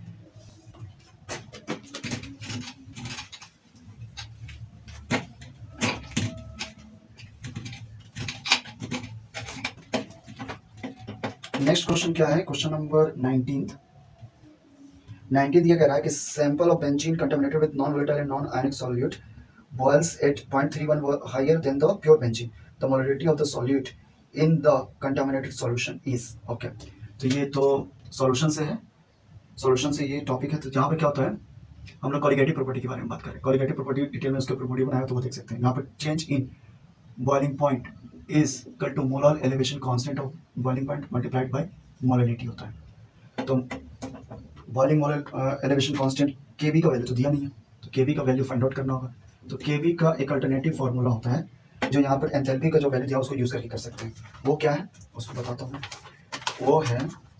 नेक्स्ट क्वेश्चन क्या है, क्वेश्चन नंबर नाइनटीन। नाइनटीन ये कह रहा है कि sample of benzene contaminated with non volatile and non ionic solute boils at zero point three one higher than the pure benzene. The molarity of the solute in the contaminated solution is okay. तो ये तो solution से है, solution से ये topic है। तो यहाँ पे क्या होता है, हम लोग कॉलिगेटिव प्रॉपर्टी के बारे में बात करें। कॉलिगेटिव प्रॉपर्टी डिटेल में उसके प्रॉपर्टी बनाया तो वो देख सकते हैं। यहाँ पर change in boiling point is equal to molar elevation constant of boiling point multiplied by molarity होता है। तो boiling molar elevation constant K B का वैल्यू तो दिया नहीं है, तो के बी का वैल्यू फाइंड आउट करना होगा। तो के बी का एक अल्टरनेटिव फॉर्मूला होता है जो यहाँ पर एंथैल्पी का जो वैल्यू दिया उसको यूज करके कर सकते हैं। वो क्या है उसको बताता हूँ, वो है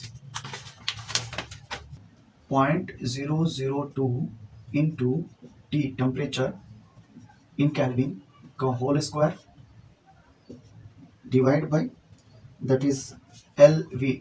point zero zero two into T temperature in kelvin का whole square divide by that is L V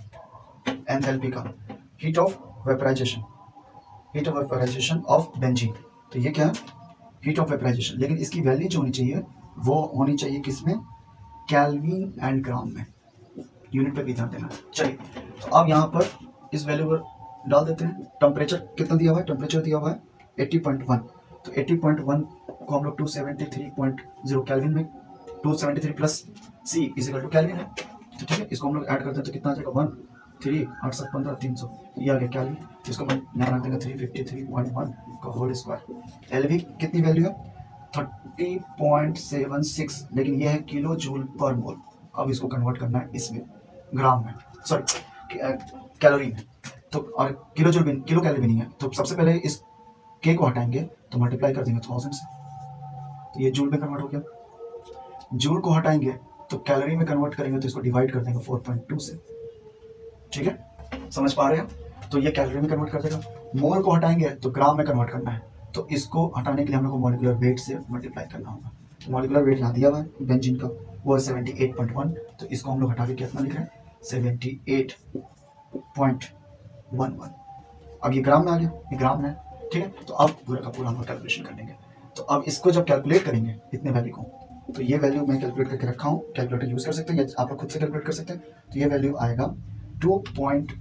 enthalpy का heat of vaporization, heat of vaporization of benzene. तो ये क्या है हीट ऑफ वेपराइजेशन, लेकिन इसकी वैल्यू जो होनी चाहिए वो होनी चाहिए किसमें, केल्विन एंड ग्राम में। यूनिट पे भी ध्यान देना। चलिए तो अब यहाँ पर इस वैल्यू पर डाल देते हैं। टेम्परेचर कितना दिया हुआ है, टेम्परेचर दिया हुआ है एटी पॉइंट वन। तो एटी पॉइंट वन को हम लोग two seventy three point zero kelvin में, two seventy three plus C is equal to kelvin है। तो ठीक है, इसको हम लोग ऐड करते हैं तो कितना आ जाएगा वन थ्री आठ सात पंद्रह तीन सौ, ये आ गया कैल्विन। इसको हम यहाँ रख देंगे three fifty three point one का होल स्क्वायर। एल वी कितनी वैल्यू है थर्टी पॉइंट सेवन सिक्स, लेकिन ये है किलो जूल पर मोल। अब इसको कन्वर्ट करना है इसमें ग्राम में, सॉरी कैलोरी में। तो और किलो जूल भी किलो कैलोरी भी नहीं है, तो सबसे पहले इस के को हटाएंगे तो मल्टीप्लाई कर देंगे थाउजेंड से, तो ये जूल में कन्वर्ट हो गया। जूल को हटाएंगे तो कैलोरी में कन्वर्ट करेंगे तो इसको डिवाइड कर देंगे फोर पॉइंट टू से। ठीक है, समझ पा रहे हैं, तो ये कैलोरी में कन्वर्ट कर देगा। मोल को हटाएंगे तो ग्राम में कन्वर्ट करना है, तो इसको हटाने के लिए हम लोग को मॉलिक्यूलर वेट से मल्टीप्लाई करना होगा। तो मॉलिक्यूलर वेट यहाँ दिया हुआ है बेंजीन का, वो है सेवेंटी एट पॉइंट वन, तो इसको हम लोग हटा के कितना लिख रहे हैं seventy eight point one one. अब ये ग्राम में आ गया, ये ग्राम में है। ठीक है, तो अब पूरा का पूरा हम लोग कैलकुलेशन कर लेंगे। तो अब इसको जब कैलकुलेट करेंगे इतने वैल्यू को, तो ये वैल्यू मैं कैलकुलेट करके रखा हूँ, कैलकुलेटर यूज कर सकते हैं या आप लोग खुद से कैलकुलेट कर सकते हैं। तो ये वैल्यू आएगा two point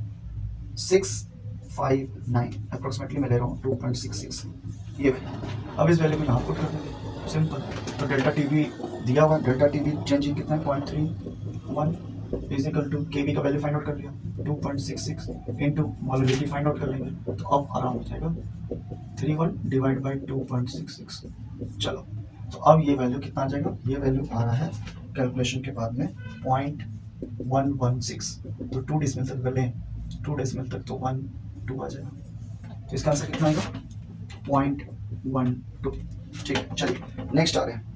six five nine approximately मैं ले रहा हूँ टू पॉइंट सिक्स सिक्स ये वैल्यू। अब इस वैल्यू को यहाँ पुट कर देंगे, सिंपल। तो डेल्टा टी वी दिया हुआ है, डेल्टा टी वी चेंजिंग कितना है point three one is equal to K B का वैल्यू फाइंड आउट कर लिया two point six six into molarity find out कर लेंगे, तो अब आराम हो जाएगा three one divide by two point six six. चलो तो अब ये वैल्यू कितना आ जाएगा, ये वैल्यू आ रहा है कैलकुलेशन के बाद में पॉइंट वन वन सिक्स। तो टू डेसिमल तक कर लें, टू डेसिमल तक तो वन टू आ जाएगा, तो इसका आंसर कितना आएगा पॉइंट वन टू। ठीक है, चलिए नेक्स्ट आ रहे हैं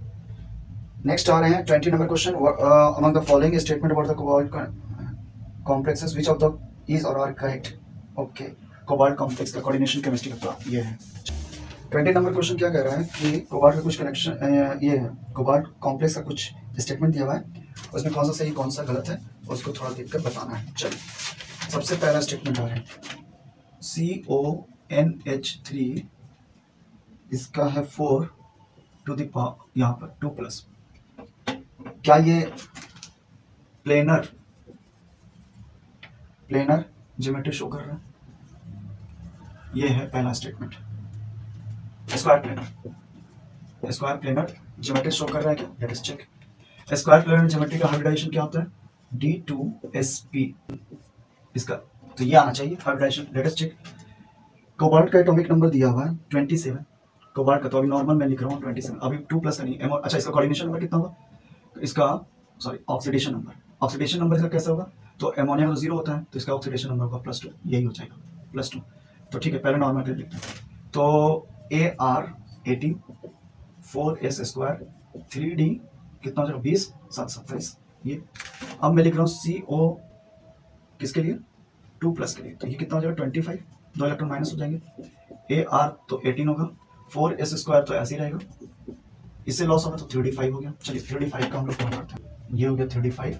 नेक्स्ट आ रहे हैं twenty number question. Among the following statement about the cobalt complexes which of the is और are correct. Okay, cobalt complex का कोऑर्डिनेशन केमिस्ट्री का ये है। ट्वेंटी नंबर क्वेश्चन क्या कह रहा है कि कोबाल्ट का कुछ कनेक्शन, ये है कोबाल्ट कॉम्प्लेक्स का कुछ स्टेटमेंट दिया हुआ है, उसमें कौन सा सही कौन सा गलत है उसको थोड़ा देखकर बताना है। चलिए सबसे पहला स्टेटमेंट आ रहा है C O N H three, इसका है फोर टू द पावर यहाँ पर टू प्लस। क्या ये प्लेनर प्लेनर ज्योमेट्री शो कर रहा है? ये है पहला statement. Square planar square planar geometry show कर रहा है क्या, let us check. Square planar geometry का हाइब्रिडाइजेशन क्या होता है डी टू एस पी इसका, तो ये आना चाहिए hybridization. Let us check. Cobalt का एटॉमिक नंबर दिया हुआ है ट्वेंटी सेवन, कोबाल्ट का तो अभी नॉर्मल मैं लिख रहा हूँ ट्वेंटी सेवन, अभी टू प्लस का नहीं। अच्छा, इसका कोऑर्डिनेशन नंबर कितना होगा, इसका sorry oxidation number, oxidation number इसका कैसा होगा, तो एमोनिया का तो जीरो होता है तो इसका ऑक्सीडेशन नंबर होगा प्लस टू, यही हो जाएगा प्लस टू। तो ठीक है, पहले नॉर्मल कर लिखते हैं। तो A R eighteen, four S square, three D कितना हो जाएगा बीस, सात सत्ताईस ये। अब मैं लिख रहा हूँ सी ओ किसके लिए, टू प्लस के लिए, तो ये कितना हो जाएगा ट्वेंटी फाइव, दो इलेक्ट्रॉन माइनस हो जाएंगे। ए आर तो एटीन होगा, फोर एस स्क्वायर तो ऐसे ही रहेगा, इससे लॉस होगा तो थ्री डी फाइव हो गया। चलिए थ्री डी फाइव का हम लोग क्या करते हैं, ये हो गया थ्री डी फाइव।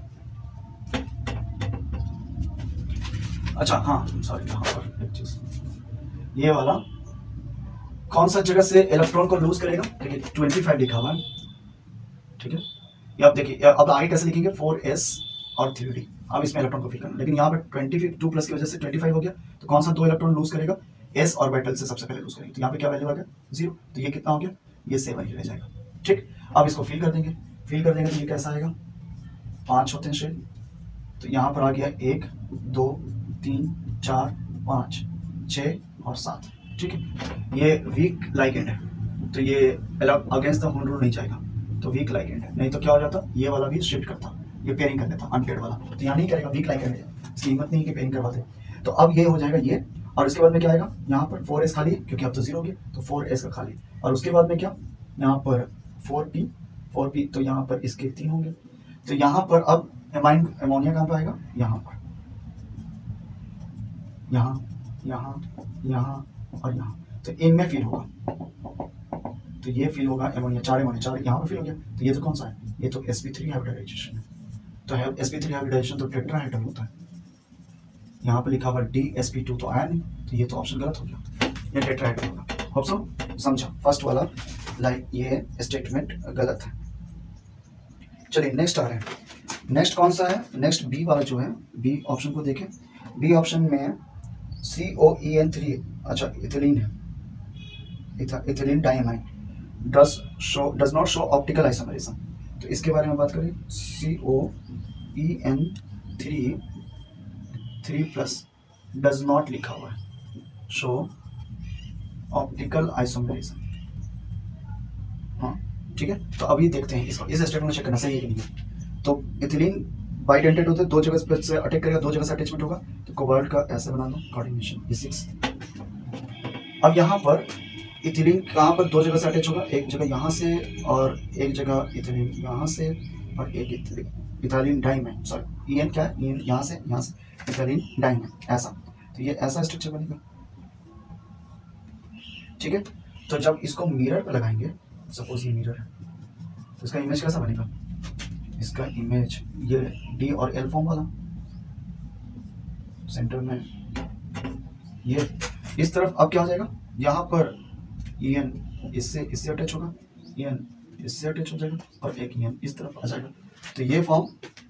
अच्छा हाँ सॉरी, यहाँ पर एक चीज, ये वाला कौन सा जगह से इलेक्ट्रॉन को लूज करेगा, देखिए ट्वेंटी फाइव लिखा हुआ है, ठीक है। ये आप देखिए, अब आगे कैसे लिखेंगे, फोर एस और थ्री डी, अब इसमें इलेक्ट्रॉन को फिल करना, लेकिन यहाँ पे ट्वेंटी टू प्लस की वजह से ट्वेंटी फाइव हो गया, तो कौन सा दो इलेक्ट्रॉन लूज करेगा, एस और मेटल से सबसे पहले लूज करेंगे, तो यहाँ पे क्या वैल्यू आ गया जीरो, तो ये कितना हो गया, ये सेवन ही रह जाएगा। ठीक, अब इसको फिल कर देंगे, फिल कर देंगे तो ये कैसा आएगा, पाँच होते हैं शेल, तो यहाँ पर आ गया एक दो तीन चार पाँच छः और सात। ठीक है, ये वीक लाइगेंड है तो ये अगेंस्ट द होम रूल नहीं जाएगा, तो वीक लाइगेंड है, नहीं तो क्या हो जाता, ये वाला भी शिफ्ट करता, ये पेयरिंग कर देता अनपेड वाला, तो यहाँ नहीं करेगा, वीक लाइगेंड है, इसकी हिम्मत नहीं है कि पेयरिंग करवाते। तो अब ये हो जाएगा ये, और इसके बाद में क्या आएगा, यहाँ पर फोर एस खाली है क्योंकि अब तो जीरो हो गया, तो फोर एस का खाली, और उसके बाद में क्या, यहाँ पर फोर पी फोर पी तो यहाँ पर इसके तीन होंगे, तो यहाँ पर अब एमाइन एमोनिया कहाँ पर आएगा, यहाँ पर, यहाँ यहाँ यहाँ और यहाँ, तो इनमें फिल होगा, तो ये फिल होगा एमोनिया, चार एमोनिया चार यहाँ पर फिल हो गया, तो ये तो कौन सा है, ये तो एस पी थ्री हाइब्रिडाइजेशन है, तो है एस पी थ्री हाइब्रिडाइजेशन तो टेट्राहेड्रल होता है, यहाँ पे लिखा हुआ डी एस पी टू तो आया नहीं, तो ये तो ऑप्शन गलत हो गया, ये टेट्राहेड्रल होगा। होप सो समझा, फर्स्ट वाला लाइक ये स्टेटमेंट गलत है। चलिए नेक्स्ट आ रहे हैं, नेक्स्ट कौन सा है, नेक्स्ट बी वाला जो है, बी ऑप्शन को देखें, बी ऑप्शन में C O E N three, अच्छा इथिलीन है, ethylene diamine does show does not show optical isomerism, तो इसके बारे में बात करें, C O E N three three plus does not लिखा हुआ है, शो ऑप्टिकल आइसोमेरिज्म, हाँ ठीक है। तो अभी देखते हैं इसको, इस स्टेटमेंट में चेक करना सही है कि नहीं है। तो इथिलीन बाइडेंटेड होते हैं, दो जगह से अटैक करेगा, दो जगह से अटैचमेंट होगा, तो कोबाल्ट का ऐसे बना दो कोऑर्डिनेशन, ये सिक्स। अब यहाँ पर इथिलीन कहाँ पर दो जगह से अटैच होगा, एक जगह यहाँ से और एक जगह इथिलीन यहाँ से, और एक ethylene ethylene diamine, sorry E N क्या है, ई एन यहाँ से यहाँ से, इथिलीन डाइमाइन ऐसा, तो ये ऐसा स्ट्रक्चर बनेगा। ठीक है, तो जब इसको मिरर पे लगाएंगे, सपोज ये मिरर है, तो इसका इमेज कैसा बनेगा, इसका इमेज ये डी और एल फॉर्म वाला, सेंटर में ये इस तरफ, अब क्या हो जाएगा, यहाँ पर ई एन इससे इससे अटैच होगा, ई एन इससे अटैच हो जाएगा, और एक ई एन इस तरफ आ जाएगा, तो ये फॉर्म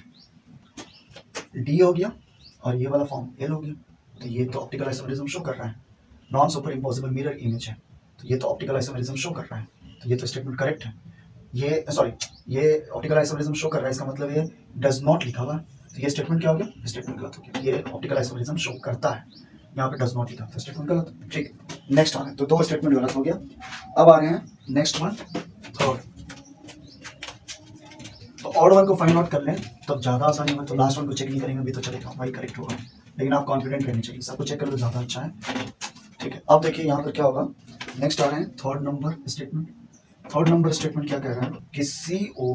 डी हो गया और ये वाला फॉर्म एल हो गया, तो ये तो ऑप्टिकल आइसोमेरिज्म शो कर रहा है, non super impossible mirror image है, तो ये तो ऑप्टिकल आइसोमेरिज्म शो कर रहा है, तो ये तो स्टेटमेंट करेक्ट है। ये सॉरी ये ऑप्टिकल आइसोमेरिज्म शो कर रहा है, इसका मतलब ये डज नॉट लिखा हुआ है, तो ये स्टेटमेंट क्या हो गया, स्टेटमेंट गलत हो गया, ये ऑप्टिकल आइसोमेरिज्म शो करता है, यहाँ पे डज नॉट लिखा, तो स्टेटमेंट गलत। ठीक, नेक्स्ट आ रहे हैं, तो दो स्टेटमेंट गलत हो गया। अब आ रहे हैं नेक्स्ट वन, थर्ड, तो ऑड वन को फाइंड आउट कर लें तब ज्यादा आसानी होगा, तो लास्ट वन को चेक नहीं करेंगे अभी तो चलेगा, भाई करेक्ट होगा, लेकिन आप कॉन्फिडेंट रहनी चाहिए, सबको चेक कर लो ज्यादा अच्छा है। ठीक है, अब देखिए यहाँ पर क्या होगा, नेक्स्ट आ रहे हैं third number statement. Third number statement क्या कह रहा है कि C O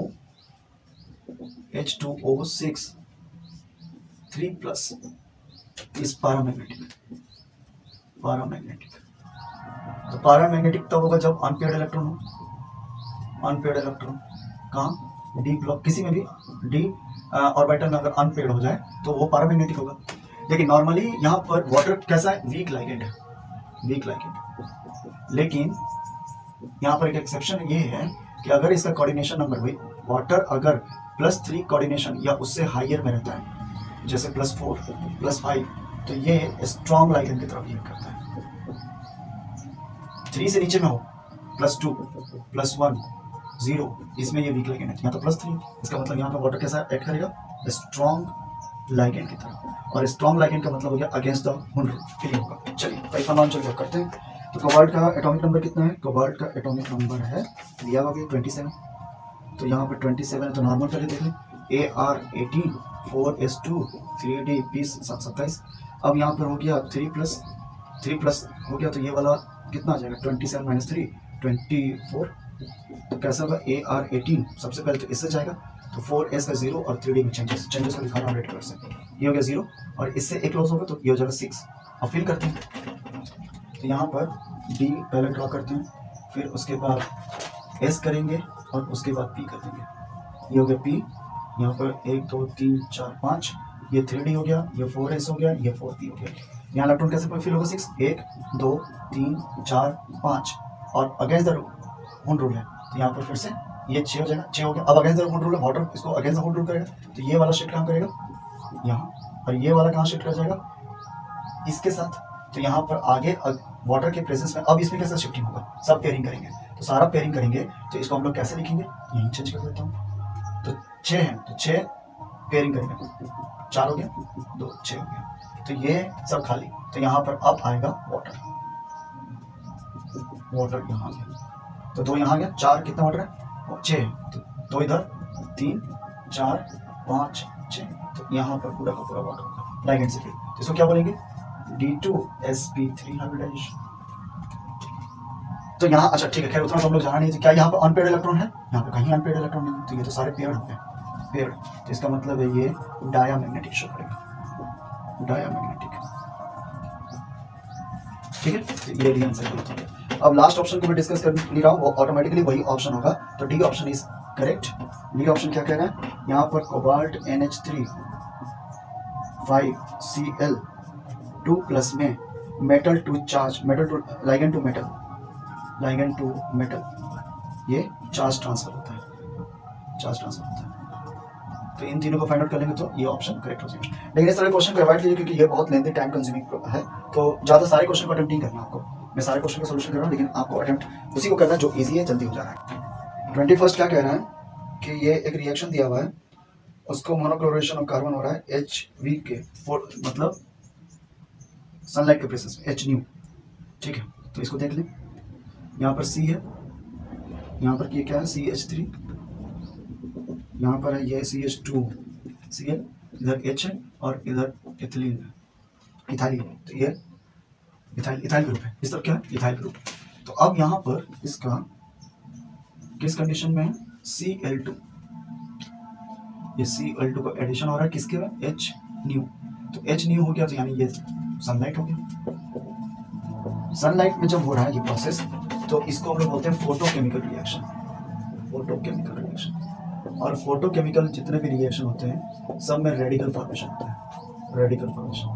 H two O six three plus is paramagnetic, paramagnetic, तो पारामैग्नेटिक तब होगा जब अनपेयर्ड इलेक्ट्रॉन हो, अनपेयर्ड इलेक्ट्रॉन कहाँ, डी ब्लॉक, किसी में भी डी ऑर्बिटल में अगर अनपेयर्ड हो जाए तो वो पारामैग्नेटिक होगा। लेकिन नॉर्मली यहाँ पर वाटर कैसा है, वीक लाइगेंड है, वीक लाइगेंड, लेकिन यहाँ पर एक एक्सेप्शन ये है कि अगर इसका कोऑर्डिनेशन नंबर हुई, वाटर अगर प्लस थ्री कोऑर्डिनेशन या उससे हाइयर में रहता है, जैसे प्लस फोर प्लस फाइव, तो ये स्ट्रॉन्ग लाइगेंड की तरफ बिहेव करता है। थ्री से नीचे में हो, plus two plus one zero, इसमें ये वीक लाइगेंड है, यहाँ तो प्लस थ्री, इसका मतलब यहाँ पर वाटर कैसा एक्ट करेगा, स्ट्रॉन्ग लाइगेंड की तरह, और स्ट्रॉन्ग लाइगेंड का मतलब हो गया अगेंस्ट द हुंड फील होगा। चलिए पैसा मान चलिए करते हैं, तो कोबाल्ट का एटॉमिक नंबर कितना है, कोबाल्ट का एटॉमिक नंबर है दिया हुआ ट्वेंटी सेवन, तो यहाँ पर ट्वेंटी सेवन है, तो नॉर्मल करके देख लें, A R eighteen four S two three D बीस सात सत्ताईस। अब यहाँ पर हो गया थ्री प्लस थ्री प्लस हो गया तो ये वाला कितना आ जाएगा twenty seven minus three twenty four. तो कैसा होगा ए आर एटीन, सबसे पहले तो इससे जाएगा तो फोर एस का जीरो और थ्री डी में चेंजेस चेंजेस को दिखा रहा हूँ रेड कलर से। ये हो गया जीरो और इससे एक लॉस होगा तो ये हो जाएगा सिक्स। अब फिल करते हैं तो यहाँ पर डी पहले ड्रॉ करते हैं, फिर उसके बाद एस करेंगे और उसके बाद पी कर देंगे। ये हो गया पी, यहाँ पर एक दो तीन चार पाँच, ये थ्री डी हो गया, ये फोर एस हो गया, ये फोर पी हो गया। यहाँ इलेक्ट्रॉन कैसे फिल होगा सिक्स, एक दो तीन चार पाँच और अगेंस्ट द हुंड रूल है तो यहाँ पर फिर से ये छः हो जाएगा, छः हो गया। अब अगेंस्ट द हुंड रूल है, वाटर इसको अगेंस्ट द हुंड रूल करेगा तो ये वाला शिफ्ट कहाँ करेगा यहाँ, और ये वाला कहाँ शिफ्ट कर जाएगा इसके साथ। तो यहाँ पर आगे वाटर के प्रेजेंस में अब इसमें कैसे शिफ्टिंग होगा, सब पेयरिंग करेंगे तो सारा पेयरिंग करेंगे तो इसको हम लोग कैसे लिखेंगे, यहीं चेंज कर देता हूँ। तो छः हैं तो छः पेयरिंग करेंगे, चार हो गया दो छः हो गया तो ये सब खाली। तो यहाँ पर अब आएगा वाटर, वाटर यहाँ आ गया तो दो यहाँ आ गया, चार कितना वाटर है और छः तो दो इधर तीन चार पाँच छः, तो यहाँ पर पूरा का पूरा वाटर होगा लाइगेंड से फिर। तो इसको क्या बोलेंगे D two S P three hybridization. तो यहाँ अच्छा ठीक है, खैर उतना तो हम लोग जाना नहीं थी। क्या यहाँ पर अनपेयर्ड इलेक्ट्रॉन है, यहाँ पे कहीं अनपेयर्ड इलेक्ट्रॉन नहीं, तो ये तो सारे पेयर्ड होते हैं पेयर्ड। तो इसका मतलब है ये डायामैग्नेटिक शो करेगा, डायामैग्नेटिक, ठीक है। तो ये डी आंसर है। अब लास्ट ऑप्शन को मैं डिस्कस कर नहीं रहा हूँ, वो ऑटोमेटिकली वही ऑप्शन होगा। तो D option is correct. D option क्या कह रहा है, यहाँ पर cobalt N H three five C L two plus में metal to charge, metal to ligand to metal, ligand to metal, ये चार्ज ट्रांसफर होता है, चार्ज ट्रांसफर होता है। तो इन तीनों को फाइंड आउट कर लेंगे तो ये ऑप्शन करेक्ट हो जाएगा। लेकिन इस तरह क्वेश्चन को अवॉइड कीजिए क्योंकि ये बहुत लेंथी टाइम कंज्यूमिंग है, तो ज़्यादा सारे क्वेश्चन को अटेम्प्ट नहीं करना आपको। मैं सारे क्वेश्चन का सोल्यूशन कर रहा हूँ लेकिन आपको अटेम्प्ट उसी को करना है जो ईजी है, जल्दी हो जा रहा है। ट्वेंटी फर्स्ट क्या कह रहा है कि ये एक रिएक्शन दिया हुआ है, उसको मोनोक्लोरेशन ऑफ कार्बन हो रहा है एच वी के फोर, मतलब सनलाइट के प्रेसेस में एच न्यू, ठीक है। तो इसको देख लें, यहाँ पर सी है, यहाँ पर ये क्या है सी एच थ्री, यहाँ पर है ये C H two C L, इधर एच है और इधर इथिलीन है, इथाइलिन। तो ये इथाइल इथाइल ग्रुप है, इस तरफ क्या है इथाइल ग्रुप। तो अब यहाँ पर इसका किस कंडीशन में है सी एल टू, ये सी एल टू का एडिशन हो रहा है किसके में एच न्यू। तो एच न्यू हो गया तो यानी ये सनलाइट हो गया। सनलाइट में जब हो रहा है ये प्रोसेस तो इसको हम लोग बोलते हैं फोटोकेमिकल रिएक्शन, फोटोकेमिकल रिएक्शन। और फोटोकेमिकल जितने भी रिएक्शन होते हैं सब में रेडिकल फॉर्मेशन होता है, रेडिकल फॉर्मेशन,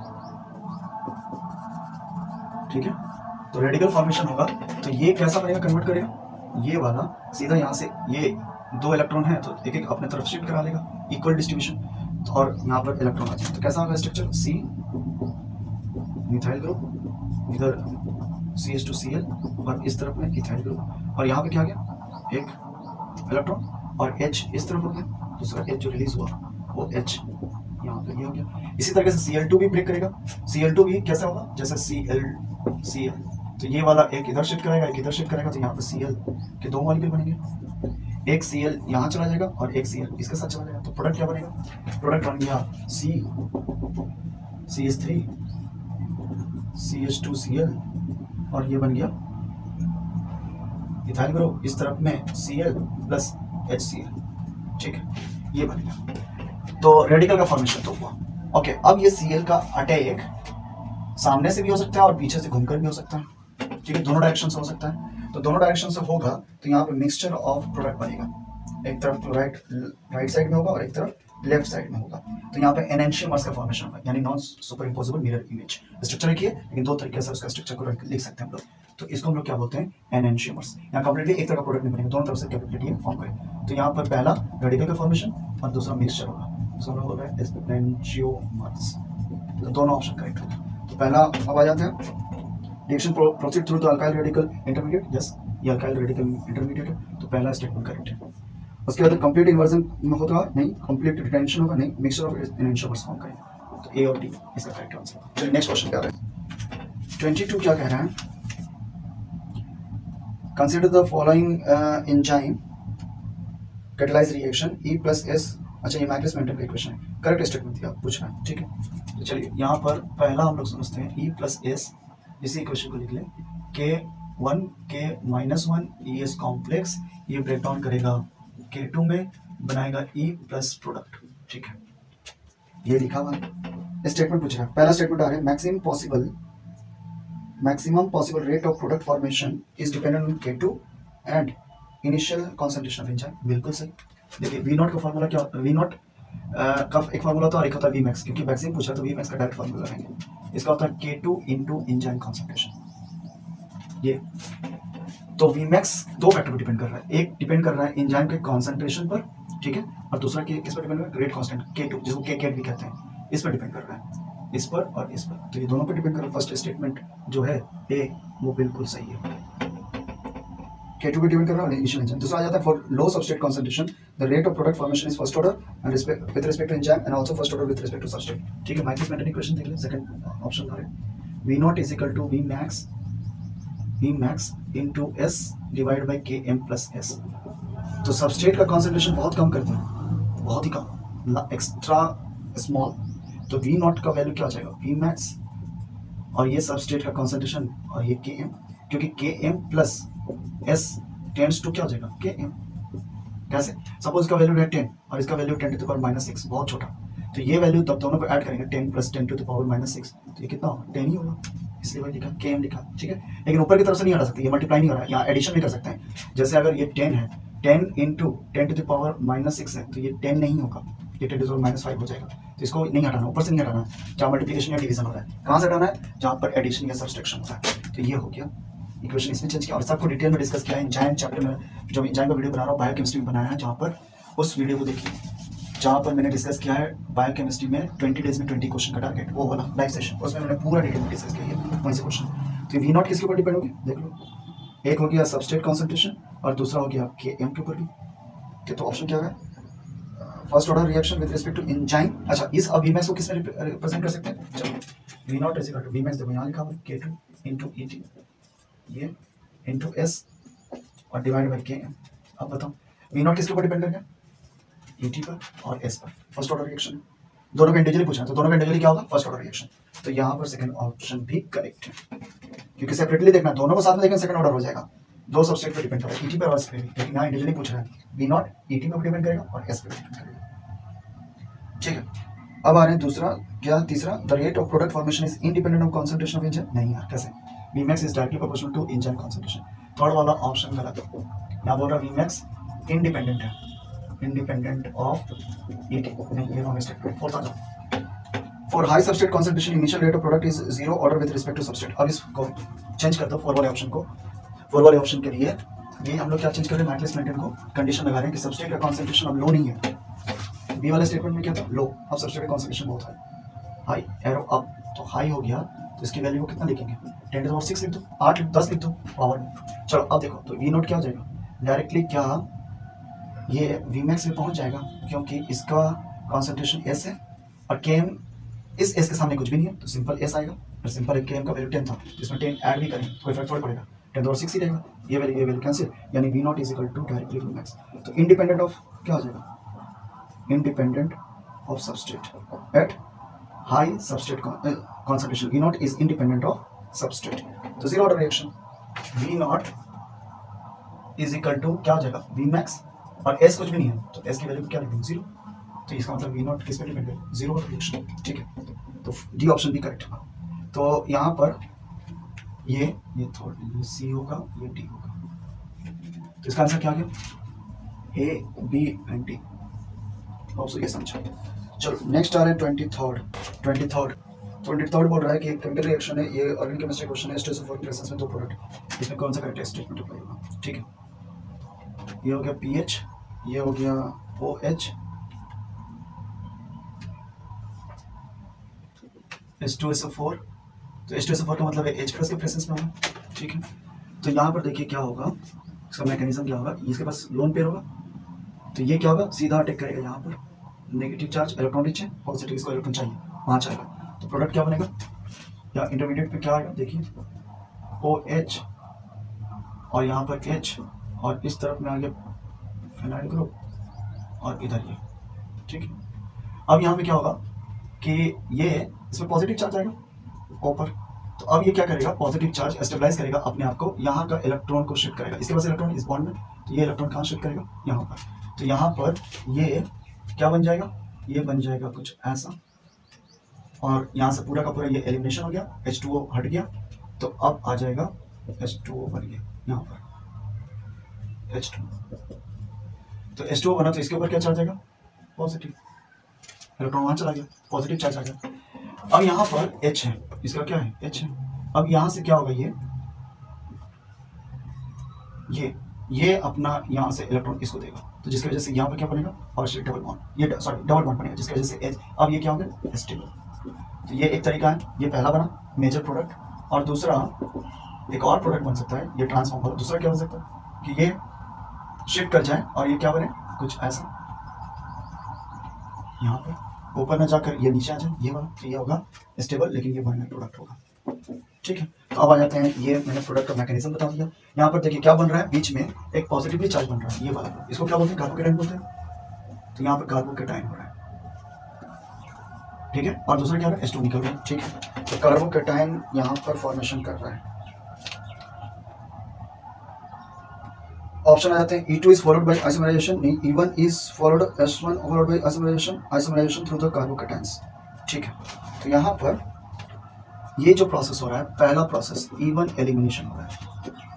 ठीक है। तो रेडिकल फॉर्मेशन होगा तो ये कैसा बनेगा, कन्वर्ट करेगा ये वाला सीधा यहाँ से, ये दो इलेक्ट्रॉन है तो एक एक अपने तरफ शिफ्ट करा लेगा, इक्वल डिस्ट्रीब्यूशन। तो और यहाँ पर इलेक्ट्रॉन आ जाए तो कैसा होगा स्ट्रक्चर, सी मिथाइल ग्रुप, इधर C H two C L और इस तरफ में इथाइल ग्रुप, और यहाँ पे क्या आ गया एक इलेक्ट्रॉन और H इस तरफ हो गया, दूसरा H जो रिलीज हुआ वो H यहाँ पे ये हो गया। इसी तरीके से सी एल टू भी ब्रेक करेगा, सी एल टू भी कैसा होगा जैसे सी एल सी एल, तो ये वाला एक इधर शिफ्ट करेगा एक इधर शिफ्ट करेगा, तो यहाँ पे सी एल के दो मॉलिक्यूल बनेंगे, एक सी एल यहाँ चला जाएगा और एक सी एल इसके साथ चला जाएगा। तो प्रोडक्ट क्या बनेगा, प्रोडक्ट बन गया C C H three C H two C L और ये बन गया इथाइल ग्रुप, इस तरफ में C L plus H C L, ठीक है ये बन गया। तो रेडिकल का फॉर्मेशन तो हुआ। ओके, अब ये सी एल का अटैक सामने से भी हो सकता है और पीछे से घूमकर भी हो सकता है, ठीक है, दोनों डायरेक्शन से हो सकता है। तो दोनों डायरेक्शन से होगा तो यहाँ पे मिक्सचर ऑफ प्रोडक्ट बनेगा, एक तरफ तो राइट राइट साइड में होगा और एक तरफ लेफ्ट साइड में होगा। तो यहाँ पे एनेंशियमर्स का फॉर्मेशन होगा, यानी non super imposable mirror image. Structure लिखिए, लेकिन दो तरीके से उसका स्ट्रक्चर को लिख सकते हैं हम लोग। तो इसको हम लोग क्या बोलते हैं एनेंशियमर्स। यहाँ कंप्लीटली एक तरह का प्रोडक्ट नहीं बनेगा, दोनों तरफ से कैपेबिलिटी फॉर्म करें। तो यहाँ पर पहला रेडिकल का फॉर्मेशन और दूसरा मिक्सचर होगा, इसको हम लोग बोल रहे हैं एनेंशियमर्स। तो दोनों ऑप्शन करेक्ट होगा। तो पहला अब आ जाते हैं reaction proceed through the alkyl radical intermediate, yes ये अल्काइल रेडिकल इंटरमीडिएट है, तो पहला स्टेटमेंट करेक्ट है। उसके बाद कंप्लीट इन्वर्जन में होगा नहीं, कंप्लीट रिटेंशन होगा नहीं, मिक्सचर ऑफ एनेंशियमर्स फॉर्म करेंगे। तो ए और डी इसका करेक्ट आंसर। चलिए नेक्स्ट क्वेश्चन क्या है, ट्वेंटी टू क्या कह रहा है, consider the following enzyme catalyse reaction E plus S. अच्छा ये मैग्नेस मेंटन का इक्वेशन है। करेक्ट स्टेटमेंट दिया पूछना है, ठीक है। तो चलिए यहाँ पर पहला हम लोग समझते हैं ई प्लस एस, इसी इक्वेशन को लिख लें, K one K minus one E S complex, ये ब्रेक डाउन करेगा के टू में, बनाएगा ई प्लस प्रोडक्ट, ठीक है। ये लिखा हुआ स्टेटमेंट पूछ रहा है। पहला स्टेटमेंट आ रहा है maximum possible maximum possible rate of product formation is dependent on K two and initial concentration of enzyme. बिल्कुल सही। देखिए वी नॉट का फार्मूला क्या, वी नॉट का एक फार्मूला होता है और एक होता है वी मैक्स, क्योंकि वैक्सीन पूछा तो वी मैक्स का डायरेक्ट फार्मूला रहेंगे। इसका होता है के टू इंटू एंजाइम कॉन्सेंट्रेशन। ये तो वी मैक्स दो फैक्टर पर डिपेंड कर रहा है, एक डिपेंड कर रहा है एंजाइम के कॉन्सेंट्रेशन पर, ठीक है, और दूसरा के किस पर डिपेंड कर रहा है, रेट कांस्टेंट के टू, जिसको के कैट भी कहते हैं, इस पर डिपेंड कर रहा है, इस पर और इस पर। तो ये दोनों पर डिपेंड कर रहा है। फर्स्ट स्टेटमेंट जो है ए वो बिल्कुल सही है, के टू पे डिपेंड कर रहा है इनिशियल एंजाइम। दूसरा आ जाता है for low substrate concentration the rate of product formation is first order and respect with respect to enzyme and also first order with respect to substrate, ठीक है। माइक्रोस-मेंटेन इक्वेशन देख ले, सेकंड ऑप्शन आ रहा है V naught is equal to V max V max into S divide by K M plus S. तो substrate का concentration बहुत कम करते हैं, बहुत ही कम, एक्स्ट्रा स्मॉल, तो वी नॉट का वैल्यू क्या हो जाएगा, वी मैक्स, और ये सबस्ट्रेट का कंसंट्रेशन और ये के एम, क्योंकि K M plus S tends to क्या हो जाएगा, के एम। कैसे, सपोज इसका वैल्यू है टेन और इसका value ten to the power minus six, बहुत छोटा, तो ये वैल्यू तब दोनों को ऐड करेंगे, ten plus ten to the power minus six, तो ये कितना होगा, टेन ही होगा, इसलिए वही लिखा के एम लिखा, ठीक है। लेकिन ऊपर की तरफ से नहीं हटा सकते, ये मल्टीप्लाई नहीं हो रहा है, यहाँ एडिशन भी कर सकते हैं। जैसे अगर ये टेन है, ten into ten to the power minus six है, तो ये टेन नहीं होगा, ये ten to the power minus five हो जाएगा। तो इसको नहीं हटाना, ऊपर से नहीं हटाना, जहाँ मल्टीप्लिकेशन या डिवीजन हो रहा है, कहाँ से हटाना है, जहाँ पर एडिशन या सब्सट्रैक्शन होता है। तो ये हो गया इक्वेशन, इसमें चेंज किया और सबको डिटेल में डिस्कस किया है। एंजाइम चैप्टर में जो एंजाइम का वीडियो बना रहा हूँ बायोकेमिस्ट्री में बनाया है, जहाँ पर उस वीडियो को देखिए, जहाँ पर मैंने डिस्कस किया है बायोकेमिस्ट्री में ट्वेंटी डेज में ट्वेंटी क्वेश्चन का टारगेट, वो वाला लाइव सेशन, उसमें मैंने पूरा डिटेल में डिस्कस किया है वहीं से क्वेश्चन। तो वी नॉट किसके ऊपर डिपेंड होगी, देख लो, एक हो गया सबस्ट्रेट कॉन्सेंट्रेशन और दूसरा हो गया के एम के ऊपर भी। तो ऑप्शन क्या है, first order reaction with respect to enzyme. अच्छा, इस अब वीमैक्स को किस में रिप्रेजेंट कर सकते हैं, चलो V naught is equal to V max, देखो यहाँ लिखा हुआ के टू इनटू ईटी, ये इनटू एस और डिवाइड बाय के एम। अब बताओ वी नॉट किसके ऊपर डिपेंड करेगा, ईटी पर और एस पर। फर्स्ट ऑर्डर रिएक्शन, दोनों का इंडिविजुअली पूछा, तो दोनों का इंडिविजुअली क्या होगा, फर्स्ट ऑर्डर रिएक्शन। तो यहाँ पर सेकंड ऑप्शन भी करेक्ट है, क्योंकि सेपरेटली देखना, दोनों को साथ में देखना सेकंड ऑर्डर हो जाएगा, दो सबस्ट्रेट पर डिपेंड कर रहा है, ईटी पर और एस पर। लेकिन यहाँ इंडिविजुअली पूछ रहा है, वी नॉट ईटी पर डिपेंड करेगा और एस पर डिपेंड करेगा, ठीक है। अब आ रहे हैं दूसरा, क्या तीसरा, the rate of product formation is independent of concentration of enzyme. नहीं यार, कैसे, Vmax is directly proportional to enzyme concentration. Third वाला ऑप्शन गलत है, यहाँ बोल रहा है Vmax इंडिपेंडेंट है, इंडिपेंडेंट ऑफ ईटी, नहीं ये रॉन्ग स्टेटमेंट। फोर्थ आ जाओ, for high substrate concentration initial rate of product is zero order with respect to substrate. अब इसको चेंज कर दो, फोर वाले ऑप्शन को, फोर वाले ऑप्शन के लिए ये हम लोग क्या चेंज कर रहे हैं, माइक्रोस-मेंटेन को कंडीशन लगा रहे हैं कि सबस्ट्रेट का कंसंट्रेशन अब लो नहीं है। बी वाले स्टेटमेंट में क्या था, लो, अब सबस्ट्रेट का कंसंट्रेशन बहुत है, हाई, एरो अप, तो हाई हो गया, तो इसकी वैल्यू को कितना लिखेंगे, ten to the power six लिख दो, आठ दस लिख दो पावर में। चलो अब देखो, तो वी नोट क्या हो जाएगा, डायरेक्टली क्या ये वी मैक्स में पहुंच जाएगा, क्योंकि इसका कॉन्सेंट्रेशन एस है और के एम, इस एस के सामने कुछ भी नहीं है, तो सिंपल एस आएगा, और सिंपल के एम का वैल्यू टेन था, जिसमें टेन ऐड भी करें कोई फर्क थोड़ा पड़ेगा, टेन टू पावर सिक्स ही रहेगा, ये वैल्यू ये वैल्यू कैंसिल, यानी V naught is equal to directly V max. तो इंडिपेंडेंट ऑफ क्या हो जाएगा, independent of substrate at high substrate con uh, concentration. V naught is independent of substrate. तो zero order reaction V naught is equal to क्या हो जाएगा, V max, और S कुछ भी नहीं है, तो S की वैल्यू क्या लिख देंगे, जीरो। तो इसका मतलब V naught किस पे डिपेंड है, जीरो order reaction, ठीक है। तो D ऑप्शन भी करेक्ट होगा। तो यहाँ पर ये ये थर्ड, ये C होगा, ये D होगा। तो इसका आंसर क्या आ गया, A, B and D। Option ये समझो। चलो नेक्स्ट आ रहा है twenty third twenty third twenty third बोल रहा है कि केमिकल रिएक्शन है, ये ऑर्गेनिक केमिस्ट्री क्वेश्चन है, स्ट्रेस ऑफ प्रेजेंस में दो प्रोडक्ट, इसमें कौन सा करेक्ट स्टेटमेंट अप्लाई होगा, ठीक है। ये हो गया पीएच, ये हो गया O H, H two S O four, तो H two S O four का मतलब है H प्लस के प्रेजेंस में होगा, ठीक है। तो यहाँ पर देखिए क्या होगा, इसका मैकेनिज्म क्या होगा, इसके पास लोन पेयर होगा, तो ये क्या होगा, सीधा अटैक करेगा यहाँ पर, नेगेटिव चार्ज इलेक्ट्रॉन रिच है, पॉजिटिव इसको इलेक्ट्रॉन चाहिए, वहाँ जाएगा, तो प्रोडक्ट क्या बनेगा, या इंटरमीडिएट पे क्या आएगा, देखिए OH और यहाँ पर H, और इस तरफ में आ गया फिनाइल ग्रुप और इधर ये, ठीक है। अब यहाँ पे क्या होगा कि ये इसमें पॉजिटिव चार्ज आएगा ऊपर, तो अब ये क्या करेगा, पॉजिटिव चार्ज स्टेबलाइज करेगा अपने आप को, यहाँ का इलेक्ट्रॉन को शिफ्ट करेगा, इसके पास इलेक्ट्रॉन इस बॉन्ड में, तो ये इलेक्ट्रॉन कहाँ शिफ्ट करेगा, यहाँ पर। तो यहाँ पर ये क्या बन जाएगा, ये बन जाएगा कुछ ऐसा, और यहाँ से पूरा का पूरा ये एलिमिनेशन हो गया, एच टू ओ हट गया, तो अब आ जाएगा एच टू ओ बन गया यहाँ पर एच टू। तो एच टू ओ बना, तो इसके ऊपर क्या चार्ज आएगा, पॉजिटिव, इलेक्ट्रॉन वहाँ चला गया, पॉजिटिव चार्ज आ गया। अब यहाँ पर H है, इसका क्या है, H है। अब यहाँ से क्या होगा, ये ये ये अपना यहाँ से इलेक्ट्रॉन इसको देगा, तो जिसकी वजह से यहाँ पर क्या बनेगा, पार्शियल डबल बॉन्ड, ये सॉरी डबल बॉन्ड बनेगा, जिसकी वजह से H, अब ये क्या होगा, स्टेबल। तो ये एक तरीका है, ये पहला बना मेजर प्रोडक्ट। और दूसरा एक और प्रोडक्ट बन सकता है, ये ट्रांसफॉर्म वाला। दूसरा क्या हो सकता है कि ये शिफ्ट कर जाए और ये क्या बने, कुछ ऐसा, यहाँ पर ऊपर में जाकर ये नीचे आ जाए, ये वाला, तो ये होगा स्टेबल, लेकिन ये बाइनरी प्रोडक्ट होगा। ठीक है, तो अब आ जाते हैं, ये मैंने प्रोडक्ट का मैकेनिज्म बता दिया। यहाँ पर देखिए क्या बन रहा है, बीच में एक पॉजिटिवली चार्ज बन रहा है, ये वाला, इसको क्या बोलते हैं, कार्बोकेटाइन बोलते हैं। तो यहाँ पर कार्बोकेटाइन हो रहा है, ठीक है, और दूसरा क्या है, एच टू निकल रहा है। ठीक है, तो कार्बोकेटाइन यहाँ पर फॉर्मेशन कर रहा है। ऑप्शन आ जाते हैं, E two is followed by isomerisation, नहीं, E one is followed S one followed by isomerisation, isomerisation through the carbocations. ठीक है, तो यहाँ पर ये जो प्रोसेस हो रहा है, पहला प्रोसेस E वन एलिमिनेशन हो रहा है।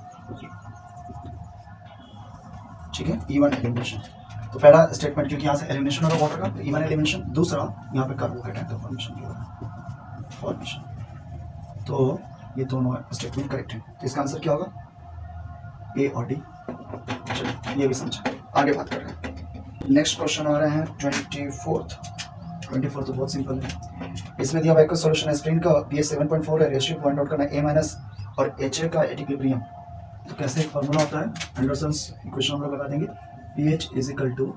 ठीक है, E वन एलिमिनेशन, तो पहला स्टेटमेंट, क्योंकि यहाँ से एलिमिनेशन हो रहा है वाटर का, तो E वन एलिमिनेशन। दूसरा यहाँ पे कार्बोकेटाइन का फॉर्मेशन हो रहा है, फॉर्मेशन। तो ये दोनों स्टेटमेंट करेक्ट है, तो इसका आंसर क्या होगा, ए और डी। चलिए, ये भी समझा, आगे बात कर रहे हैं। नेक्स्ट क्वेश्चन आ रहे हैं ट्वेंटी फोर्थ। ट्वेंटी फोर्थ तो बहुत सिंपल है, इसमें दिया वाइको सॉल्यूशन एस्प्रिन का पीएच सेवन पॉइंट फोर है, रेशियो पॉइंट आउट करना ए माइनस और एच ए का इक्विलिब्रियम। तो कैसे एक फॉर्मूला होता है, एंडरसन्स इक्वेशन हम लोग लगा देंगे, pH is equal to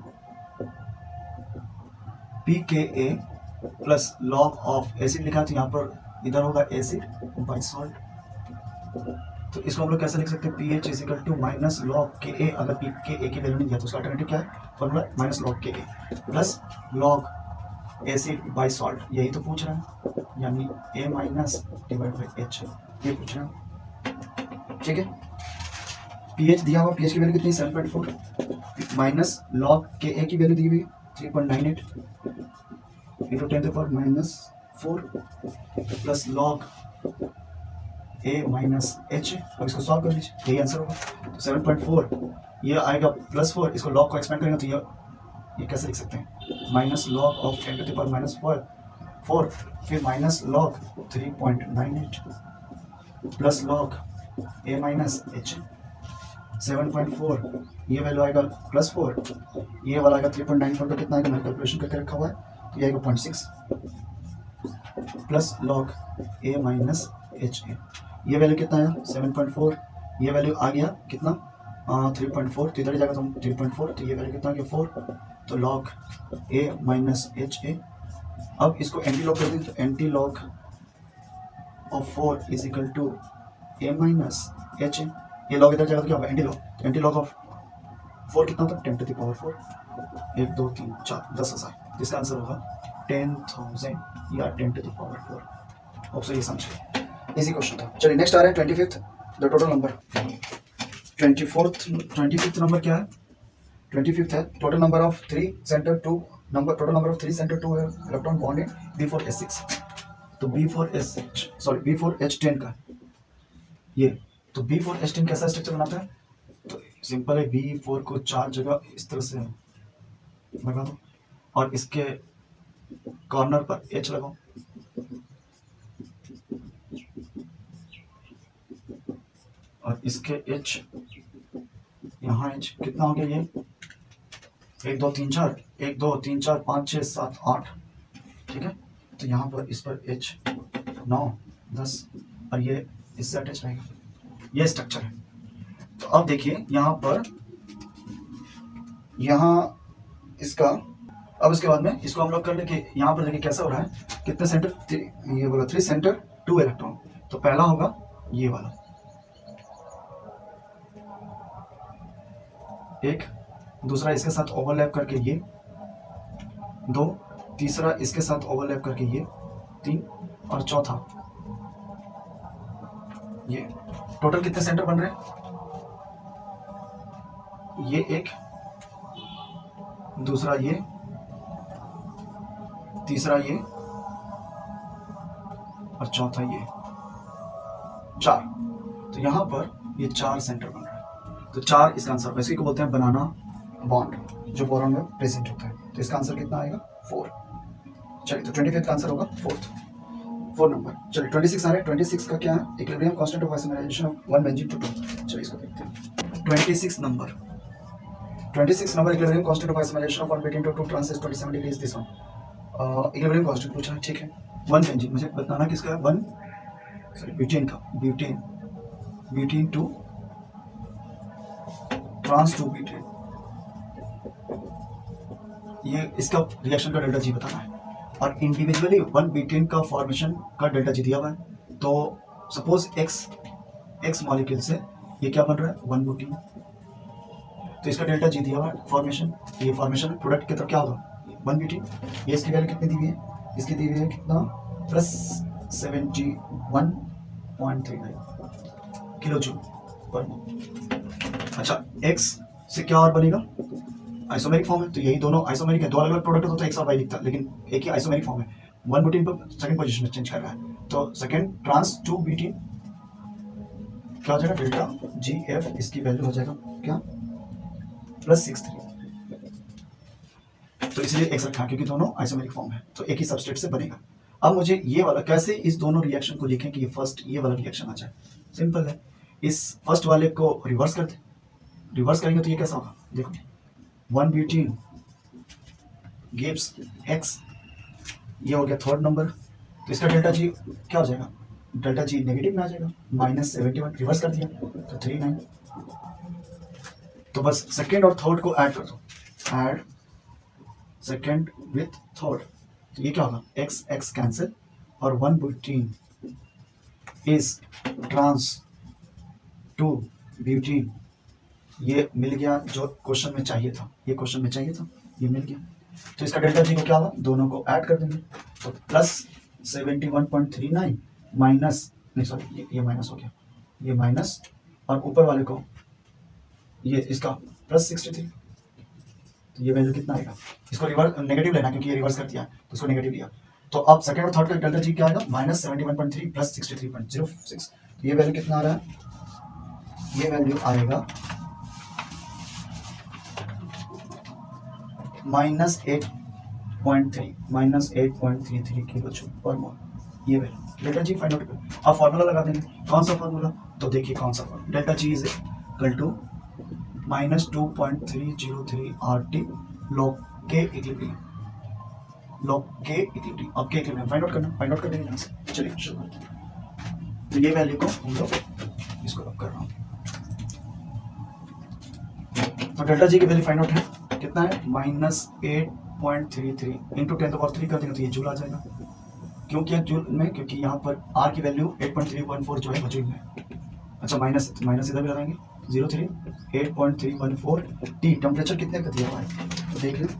p K a plus log of acid लिखा, तो यहाँ पर इधर होगा एसिड बाय सॉल्ट। तो इसको हम लोग कैसे लिख सकते हैं, p H is equal to minus log K a, अगर पी के ए की वैल्यू नहीं दिया तो उसका अल्टरनेटिव क्या है, formula minus log K a plus log acid by salt, यही तो पूछ रहा है, यानी A minus divide by H, ये पूछ रहा है। ठीक है, पीएच दिया हुआ, पीएच की वैल्यू कितनी, seven point four, minus log K a की वैल्यू दी हुई three point nine eight into ten to power minus four plus log A minus H, अब इसको सॉल्व कर लीजिए, यही आंसर होगा। तो सेवन पॉइंट फोर ये आएगा प्लस फोर, इसको लॉग को एक्सपेंड करेंगे तो ये ये कैसे लिख सकते हैं, minus log of ten to the power minus four four फिर minus log three point nine eight plus log A minus H, seven point four ये वैल्यू आएगा प्लस फोर, ये वाला आएगा थ्री पॉइंट नाइन फोर, का कितना आएगा, मैंने कैलकुलेशन करके रखा हुआ है, तो ये आएगा point six plus log A minus H A, ये वैल्यू कितना है, सेवन पॉइंट फोर, ये वैल्यू आ गया कितना, थ्री पॉइंट फोर, तो इधर जाएगा तो थ्री पॉइंट फोर, तो ये वैल्यू कितना आ गया, फोर, तो log A minus H A. अब इसको एंटी लॉग कर दें, तो anti log of four is equal to A minus H A, ये लॉग इधर जाएगा तो क्या होगा, एंटी लॉग, तो एंटी लॉग ऑफ फोर कितना होता है, ten to the power four, एक दो तीन चार दस हज़ार, जिसका आंसर होगा टेन थाउजेंड या ten to the power four. Option ये समझिए, इजी क्वेश्चन था। चलिए नेक्स्ट आ रहा है twenty fifth, the total number. Twenty fourth twenty fifth number क्या है, ट्वेंटी फिफ्थ है, total number of three centre two number total number of three centre two electron bond in B four S six, तो B four S sorry B four H ten का ये, तो B four H ten कैसा structure बनाता है, तो simple है, B four को चार जगह इस तरह से लगा दो और इसके कॉर्नर पर एच लगाओ, और इसके एच यहाँ एच कितना हो गया, ये एक दो तीन चार, एक दो तीन चार पाँच छः सात आठ, ठीक है, तो यहाँ पर इस पर एच नौ दस और ये इससे अटैच रहेगा, ये स्ट्रक्चर है। तो अब देखिए यहाँ पर यहाँ इसका, अब इसके बाद में इसको हम लोग कर ले कि यहाँ पर देखिए कैसा हो रहा है, कितने सेंटर, ये बोला थ्री सेंटर टू इलेक्ट्रॉन, तो पहला होगा ये वाला एक, दूसरा इसके साथ ओवरलैप करके ये दो, तीसरा इसके साथ ओवरलैप करके ये तीन, और चौथा ये। टोटल कितने सेंटर बन रहे हैं? ये एक, दूसरा ये, तीसरा ये, और चौथा ये, चार। तो यहां पर ये चार सेंटर बन रहा है। तो चार इसका आंसर, इसी को बोलते हैं बनाना बॉन्ड, जो बोरॉन में प्रेजेंट होता है। तो इसका आंसर कितना आएगा? फोर। चलिए, तो ट्वेंटी फिफ्थ का आंसर होगा फोर्थ, फोर नंबर। चलिए, ट्वेंटी सिक्स आ रहा है। ट्वेंटी सिक्स का क्या है? Equilibrium constant of isomerisation of one benzene to two. चलिए इसको देखते हैं। Twenty six number, twenty six number equilibrium constant of isomerisation of one benzene to two trans is twenty seven degree is this one. इक्विलिब्रियम कांस्टेंट पूछा है, ठीक है। वन बेंजीन मुझे बताना किसका है? वन सॉरी ब्यूटेन का, butene butene to trans two butene. ये इसका रिएक्शन का डेल्टा जी बताना है, और इंडिविजुअली वन ब्यूटेन का फॉर्मेशन का डेल्टा जी दिया हुआ है। तो सपोज एक्स एक्स मॉलिक्यूल से ये क्या बन रहा है? One butene. तो इसका डेल्टा जी दिया हुआ है फॉर्मेशन, ये फॉर्मेशन प्रोडक्ट की तरफ क्या होगा? One butene. ये इसकी वैल्यू कितनी दी हुई है? इसकी दी हुई है कितना? Plus seventy one point three nine kilojoule per mole. अच्छा, एक्स से क्या और बनेगा? आइसोमेरिक फॉर्म है, तो यही दोनों आइसोमेरिक है। दो अलग अलग प्रोडक्ट होता है, एक साथ वाई लिखता है, लेकिन एक ही आइसोमेरिक फॉर्म है। वन ब्यूटेन पर सेकंड पोजीशन में चेंज कर रहा है, तो सेकंड ट्रांस टू ब्यूटेन क्या हो जाएगा? Delta G F. इसकी वैल्यू हो जाएगा क्या? Plus six three. तो इसलिए एक्स रखा क्योंकि दोनों आइसोमेरिक फॉर्म है, तो एक ही सबस्ट्रेट से बनेगा। अब मुझे ये वाला कैसे इस दोनों रिएक्शन को लिखें कि ये फर्स्ट ये वाला रिएक्शन आ जाए? सिंपल है, इस फर्स्ट वाले को रिवर्स कर दे। रिवर्स करेंगे तो ये कैसा होगा? देखो, वन ब्यूटेन गिव्स एक्स, ये हो गया थर्ड नंबर। तो इसका डेल्टा जी क्या हो जाएगा? डेल्टा जी नेगेटिव में आ जाएगा, माइनस सेवेंटी वन। रिवर्स कर दिया तो थ्री नाइन। तो बस सेकेंड और थर्ड को ऐड कर दो, ऐड सेकेंड विथ थर्ड। तो ये क्या होगा? एक्स एक्स कैंसिल, और one butene is trans two butene. ये मिल गया जो क्वेश्चन में चाहिए था, ये क्वेश्चन में चाहिए था, ये मिल गया। तो इसका डेल्टा जी को क्या होगा? दोनों को ऐड कर देंगे, तो plus seventy one point three nine minus, नहीं सॉरी ये, ये माइनस हो गया, ये माइनस, और ऊपर वाले को ये इसका प्लस सिक्सटी थ्री। तो ये वैल्यू कितना आएगा? इसको रिवर्स नेगेटिव लेना क्योंकि ये रिवर्स कर दिया, तो इसको नेगेटिव लिया। तो अब सेकंड और थर्ड का डेल्टा जी क्या आएगा? Minus seventy one point three plus sixty three point zero six. तो ये वैल्यू कितना आ रहा है? ये वैल्यू आएगा minus eight point three minus eight point three three kilojoule per mole. ये value delta G find out कर। अब फॉर्मूला लगा देंगे। कौन सा फॉर्मूला? तो देखिए कौन सा formula. Delta G is equal to minus two point three zero three R T log K equilibrium, log K equilibrium. अब के इक्विलिब्रियम फाइंड आउट करना, फाइंड आउट कर देंगे यहाँ से। चलिए शुरू करते हैं। तो ये वैल्यू को हम लोग इसको अब कर रहा हूँ। तो डेल्टा जी की वैल्यू फाइंड आउट है, कितना है? Minus eight point three three into ten power three कर देंगे तो ये जूल आ जाएगा। क्यों किया जूल में? क्योंकि यहाँ पर आर की value eight point three one four जो है वो जूल में। अच्छा, माइनस तो माइनस इधर भी लगाएंगे, zero three eight point three one four T. Temperature कितने का दिया हुआ है तो देख लो,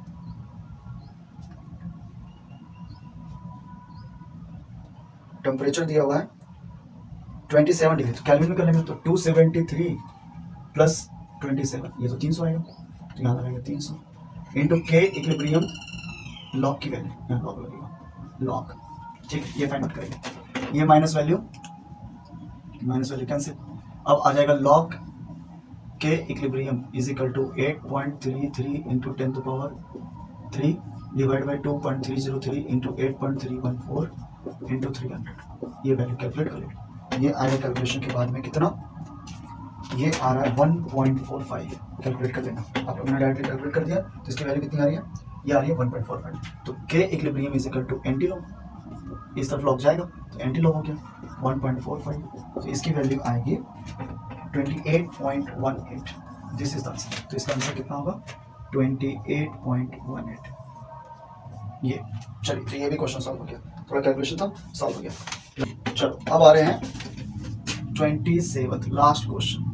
टेम्परेचर दिया हुआ है ट्वेंटी सेवन डिग्री। तो कैल्विन में कर लेंगे तो two seventy three plus twenty seven, ये तो तीन सौ आएगा। तो यहाँ लगाएंगे तीन सौ इंटू के इक्विलिब्रियम लॉग की वैल्यू, यहाँ लॉग लगेगा, लॉग। ठीक है, ये फाइंड आउट करेंगे। ये minus value minus value cancel. अब आ जाएगा log K equilibrium is equal to eight point three three into ten to power three divide by two point three zero three into eight point three one four into three hundred. ये value calculate कर लो। ये आएगा calculation के बाद में कितना? ये आ रहा है one point four five. Calculate कर देना। आप लोगों ने डायरेक्टली कैलकुलेट कर दिया तो इसकी वैल्यू कितनी आ रही है? ये आ रही है वन पॉइंट फोर फाइव। तो K equilibrium is equal to anti log, इस तरफ लॉग जाएगा तो एंटी लॉग हो गया वन पॉइंट फोर फाइव। तो इसकी वैल्यू आएगी twenty eight point one eight. This is the answer. तो इसका आंसर कितना होगा? Twenty eight point one eight. ये चलिए, तो ये भी क्वेश्चन सॉल्व हो गया। थोड़ा कैलकुलेशन था, सॉल्व हो गया। चलो अब आ रहे हैं ट्वेंटी सेवंथ लास्ट क्वेश्चन।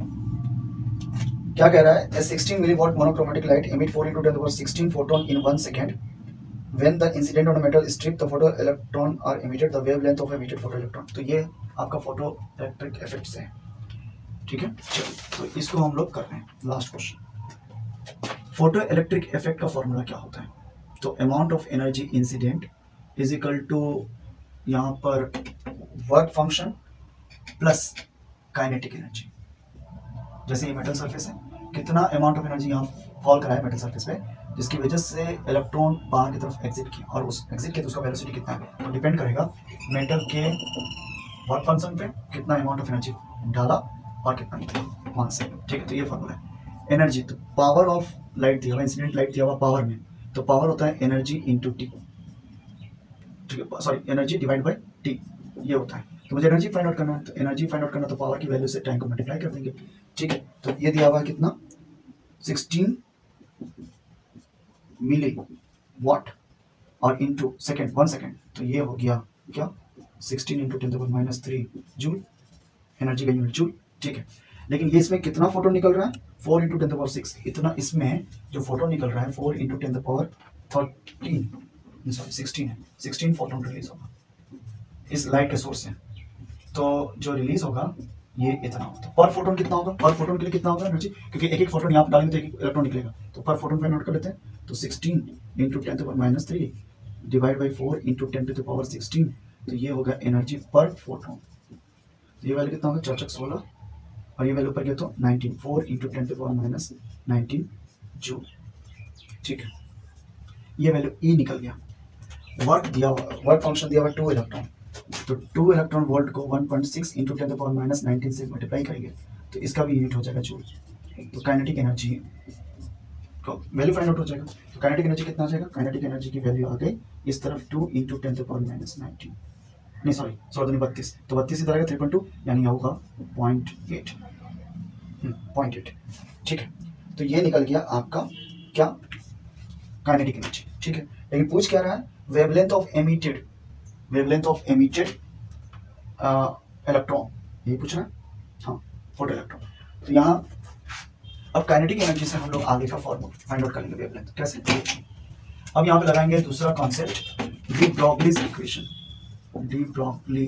क्या कह रहा है? A sixteen milliwatt monochromtic light emit four into ten to the power sixteen photon in one second when the incident on metal strip the photoelectron are emitted the wavelength of emitted photoelectron. तो ये आपका photo electric effect से है, ठीक है। चलो तो इसको हम लोग कर रहे हैं last question. Photoelectric effect का फॉर्मूला क्या होता है? तो amount of energy incident is equal to यहाँ पर work function plus kinetic energy. जैसे ये मेटल सरफेस है, कितना अमाउंट ऑफ एनर्जी यहाँ फॉल करा है मेटल सरफेस पे, जिसकी वजह से इलेक्ट्रॉन बाहर की तरफ एग्जिट किया, और उस एग्जिट किया तो उसका वेलोसिटी कितना है, तो डिपेंड करेगा मेटल के वर्क फंक्शन पे कितना अमाउंट ऑफ एनर्जी डाला और कितना निकला वहाँ से, ठीक है। तो ये फॉर्मूला है एनर्जी। तो पावर ऑफ लाइट दिया हुआ, इंसिडेंट लाइट दिया हुआ पावर में, तो पावर होता है एनर्जी इंटू टी, ठीक है, sorry energy divide by T, ये होता है। तो मुझे एनर्जी फाइंड आउट करना है, तो एनर्जी फाइंड आउट करना तो पावर की वैल्यू से टाइम को मल्टीप्लाई कर देंगे, ठीक है। तो ये दिया हुआ है कितना, सिक्सटीन मिली वाट और इंटू सेकेंड, वन सेकेंड, तो ये हो गया क्या, sixteen into ten power minus three joule, energy का यूनिट जूल, ठीक है। लेकिन ये इसमें कितना फोटोन निकल रहा है, four into ten power six, इतना इसमें जो फोटोन निकल रहा है four into ten power thirteen, sorry sixteen है, सिक्सटीन फोटोन रिलीज होगा इस लाइट के सोर्स से। तो जो रिलीज होगा ये इतना होता है। पर फोटोन कितना होगा, पर फोटोन के लिए कितना होगा एनर्जी, क्योंकि एक एक फोटोन यहाँ पर डालेंगे तो एक एक इलेक्ट्रॉन निकलेगा, तो पर फोटोन फाइंड आउट कर लेते हैं। तो sixteen into ten to power minus three divide by four into ten to power sixteen, तो ये होगा एनर्जी पर फोटोन। तो ये वैल्यू कितना होगा, चार चक सोलह, और ये वैल्यू पर गया तो nineteen, four into ten to power minus nineteen joule, ठीक है। ये वैल्यू ई निकल गया। वर्क दिया हुआ, वर्क फंक्शन दिया हुआ टू इलेक्ट्रॉन, तो टू इलेक्ट्रॉन वोल्ट को one point six into ten power minus nineteen से मल्टीप्लाई करेंगे तो इसका भी यूनिट हो जाएगा जूल। तो काइनेटिक एनर्जी को वैल्यू फाइंड आउट हो जाएगा। तो काइनेटिक एनर्जी कितना आ जाएगा, काइनेटिक एनर्जी की वैल्यू आ गई इस तरफ two into ten power minus nineteen, नहीं सॉरी सॉरी नहीं बत्तीस, तो बत्तीस इधर आएगा थ्री पॉइंट टू, यानी होगा पॉइंट एट, पॉइंट एट, ठीक है। तो ये निकल गया आपका क्या, काइनेटिक एनर्जी, ठीक है। लेकिन पूछ क्या रहा है, wavelength of emitted, wavelength of emitted electron, यही पूछ रहा है, हाँ फोटो इलेक्ट्रॉन। तो यहाँ अब काइनेटिक एनर्जी से हम लोग आगे का फॉर्मूला फाइंड आउट करेंगे वेवलेंथ कैसे। अब यहाँ पे लगाएंगे दूसरा concept, de Broglie's equation. De Broglie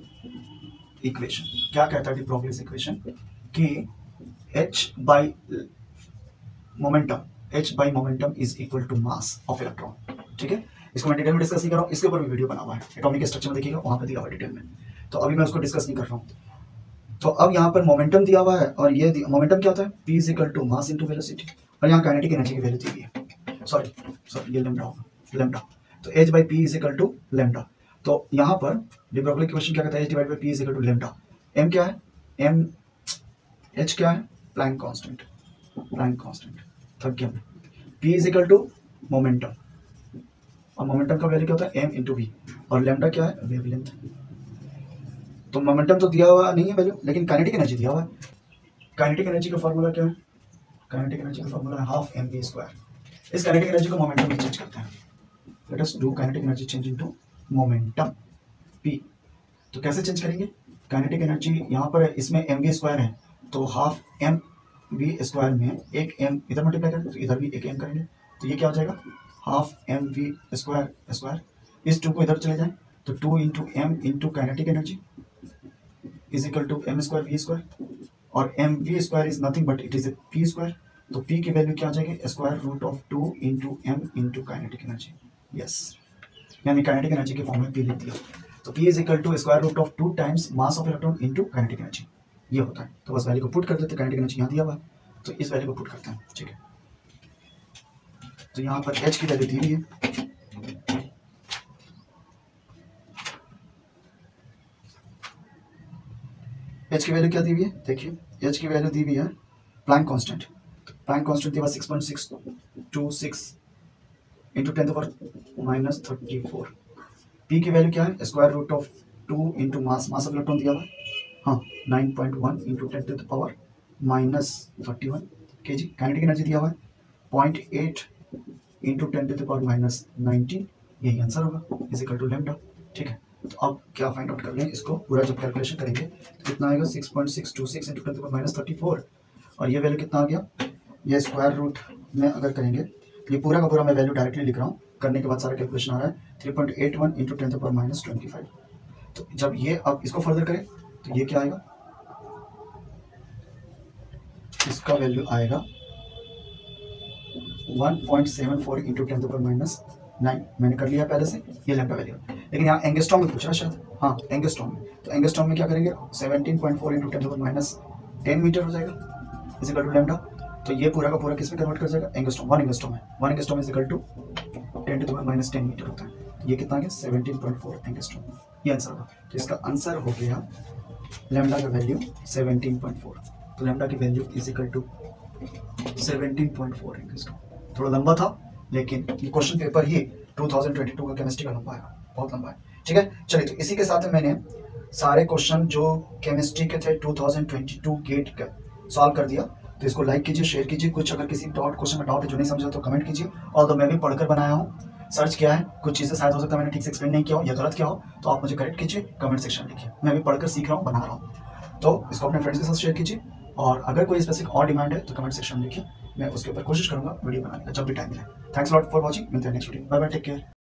equation क्या कहता है, डी ब्रॉगलीज इक्वेशन कि h by momentum, h by momentum is equal to mass of electron, ठीक है। इसको मैं डिटेल में डिस्कस नहीं कर रहा हूँ, इसके ऊपर भी वीडियो बना हुआ है, एटॉमिक स्ट्रक्चर में देखिएगा, वहां पर दिया हुआ है डिटेल में, तो अभी मैं उसको डिस्कस नहीं कर रहा हूँ। तो अब यहाँ पर मोमेंटम दिया हुआ है, और ये मोमेंटम क्या होता है, p is equal to mass into velocity, और यहाँ काइनेटिक एनर्जी की वैल्यू दी हुई है, सॉरी सॉरी ये लैम्डा होगा, लैम्डा, तो h by p is equal to lambda. तो यहाँ पर डी ब्रॉगली इक्वेशन क्या कहता है, h divide by p is equal to lambda. m क्या है, m h क्या है, प्लैंक कांस्टेंट, प्लैंक कांस्टेंट थक गया मैं, p is equal to momentum, और मोमेंटम का वैल्यू क्या होता है, m इंटू वी, और लैम्डा क्या है, वेवलेंथ। तो मोमेंटम तो दिया हुआ नहीं है वैल्यू, लेकिन काइनेटिक एनर्जी दिया हुआ है। काइनेटिक एनर्जी का फॉर्मूला क्या है, काइनेटिक एनर्जी का फॉर्मूला है हाफ एम वी स्क्वायर। इस काइनेटिक एनर्जी को मोमेंटम में चेंज करते हैं, let us do kinetic energy change into momentum p। तो कैसे चेंज करेंगे, काइनेटिक एनर्जी यहाँ पर इसमें एम वी स्क्वायर है, तो हाफ एम वी स्क्वायर में एक m इधर मल्टीप्लाई करेंगे तो इधर भी एक m करेंगे, तो ये क्या हो जाएगा, half M V square square, इस टू को इधर चले जाए तो two into M into kinetic energy is equal to M square V square, और M V square is nothing but it is a P square, तो p की value क्या आ जाएगी, square root of two into M into kinetic energy, yes, यानी kinetic energy के form में p लिख दिया। तो p is equal to square root of two times mass of electron into kinetic energy, ये होता है। तो बस वैल्यू को पुट कर देते, काइनेटिक एनर्जी यहाँ दिया हुआ है, तो इस वैल्यू को पुट करते हैं, ठीक है। तो यहाँ पर h की वैल्यू दी हुई है, h की वैल्यू क्या दी हुई है, देखिए h की वैल्यू दी हुई है प्लैंक कांस्टेंट, प्लैंक कांस्टेंट दिया हुआ six point six two six into ten power minus thirty four. p की वैल्यू क्या है, square root of two into mass, mass of electron दिया हुआ है, हाँ nine point one into ten to the power minus thirty one K G. Kinetic energy दिया हुआ है point eight into ten to the power minus nineteen, यही answer होगा, is equal to lambda, ठीक है। तो अब क्या फाइंड आउट कर लें, इसको पूरा जब कैलकुलेशन करेंगे तो कितना आएगा, six point six two six into ten to the power minus thirty four, और ये वैल्यू कितना आ गया, ये स्क्वायर रूट में अगर करेंगे, ये पूरा का पूरा मैं वैल्यू डायरेक्टली लिख रहा हूँ, करने के बाद सारा कैलकुलेशन आ रहा है three point eight one into ten power minus twenty five. तो जब ये अब इसको फर्दर करें तो ये क्या आएगा, इसका वैल्यू आएगा one point seven four into ten power minus nine. मैंने कर लिया पहले से ये लैम्डा वैल्यू, लेकिन यहाँ एंगस्ट्रॉम में पूछ रहा शायद, हाँ एंगस्ट्रॉम में। तो एंगस्ट्रॉम में क्या करेंगे, seventeen point four into ten power minus ten metre हो जाएगा इज इक्वल टू लैम्डा। तो ये पूरा का पूरा किस में कन्वर्ट कर जाएगा, एंगस्ट्रॉम, वन एंगस्ट्रॉम है, one angstrom is equal to ten to the power minus ten metre होता है। तो ये कितना है, सेवनटीन पॉइंट फोर एंगस्ट्रॉम, ये आंसर होगा। तो इसका आंसर हो गया लैम्डा का वैल्यू सेवनटीन पॉइंट फोर। तो लैम्डा की value is equal to seventeen point four angstrom. थोड़ा लंबा था लेकिन ये क्वेश्चन पेपर ही टू थाउजेंड ट्वेंटी टू का केमिस्ट्री का लंबा है, बहुत लंबा है। ठीक है, चलिए तो इसी के साथ मैंने सारे क्वेश्चन जो केमिस्ट्री के थे two thousand twenty two GATE का सॉल्व कर दिया। तो इसको लाइक कीजिए, शेयर कीजिए। कुछ अगर किसी डाउट क्वेश्चन में डाउट है जो नहीं समझा तो कमेंट कीजिए। और तो मैं भी पढ़कर बनाया हूँ, सर्च किया है, कुछ चीज़ें शायद हो सकता है मैंने ठीक से एक्सप्लेन नहीं किया हो या गलत किया हो, तो आप मुझे करेक्ट कीजिए, कमेंट सेक्शन लिखिए। मैं भी पढ़कर सीख रहा हूँ, बना रहा हूँ। तो इसको अपने फ्रेंड्स के साथ शेयर कीजिए, और अगर कोई स्पेसिफिक और डिमांड है तो कमेंट सेक्शन में लिखिए, मैं उसके ऊपर कोशिश करूँगा वीडियो बनाने का जब भी टाइम मिले। थैंक्स लॉट फॉर वॉचिंग, मिलते हैं next video, bye bye, take care.